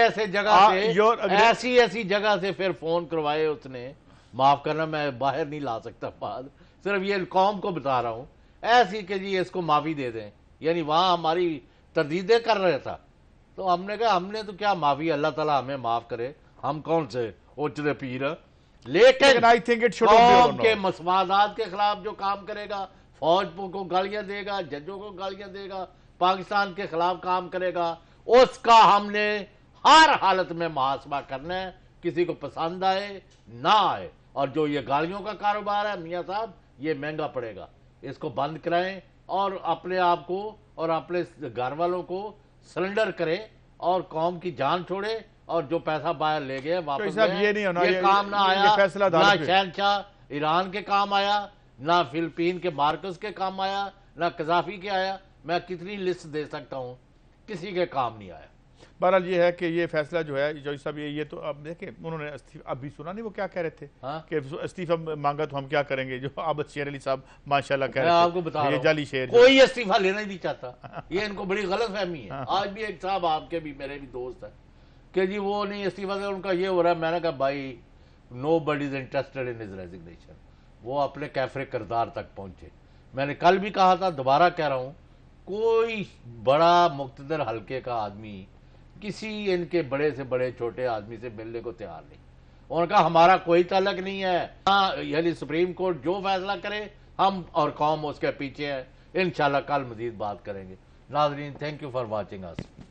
ایسی جگہ سے پھر فون کروائے اس نے. معاف کرنا میں باہر نہیں لا سکتا بات، صرف یہ قوم کو بتا رہا ہوں ایسی کہ جی اس کو معافی دے دیں. یعنی وہاں ہماری تردیدیں کر رہا تھا تو ہم نے کہا ہم نے تو کیا معافی، اللہ تعالیٰ ہمیں معاف کرے، ہم کون سے اوچرے پیر. لیکن قوم کے مساوات کے خلاف جو کام کرے گا، فوج کو گالیاں دے گا، ججوں کو گالیاں دے گا، پاکستان کے خلاف کام کرے گا، اس کا ہم نے ہر حالت میں محاسبہ کرنا ہے، کسی کو پسند آئے نہ آئے. اور جو یہ گالیوں کا کاروبار ہے میاں صاحب، یہ مہنگا پڑے گا. اس کو بند کرائیں اور اپنے آپ کو اور اپنے گھر والوں کو سرنڈر کریں اور قوم کی جان چھوڑے. اور جو پیسہ باہر لے گئے واپس یہ کام نہ آیا، نہ شہنشاہ ایران کے کام آیا، نہ فلپین کے مارکس کے کام آیا، نہ قذافی کے آیا. میں کتنی لسٹ دے سکتا ہوں، کسی کے کام نہیں آیا. بہرحال یہ ہے کہ یہ فیصلہ جو ہے جج صاحب یہ تو اب دیکھیں انہوں نے ابھی سنا نہیں وہ کیا کہہ رہے تھے کہ استعفیٰ مانگا تو ہم کیا کریں گے. جو عابد شیر علی صاحب ماشاءاللہ کہہ رہے تھے، آپ کو بتا رہا ہوں جعلی شیر کوئی استعفیٰ لینا ہی نہیں چاہتا. یہ ان کو بڑی غلط فہمی ہے. آج بھی ایک صاحب آپ کے بھی میرے بھی دوست ہیں کہ جی وہ نہیں استعفیٰ دے، ان کا یہ ہو رہا ہے. میں نے کہا بھائی nobody is interested in his resignation. وہ اپنے کیفر کردار تک پہنچے. میں نے کل بھی کہا تھا، دوبارہ کہہ رہا ہوں، کوئی بڑا مقتدر حلقے کا آدمی کسی ان کے بڑے سے بڑے چھوٹے آدمی سے ملنے کو تیار نہیں. ان کا ہمارا کوئی تعلق نہیں ہے. یعنی سپریم کورٹ جو فیصلہ کرے ہم اور قوم اس کے پیچھے ہے. انشاءاللہ کل مزید بات کریں گے. ناظرین، thank you for watching us.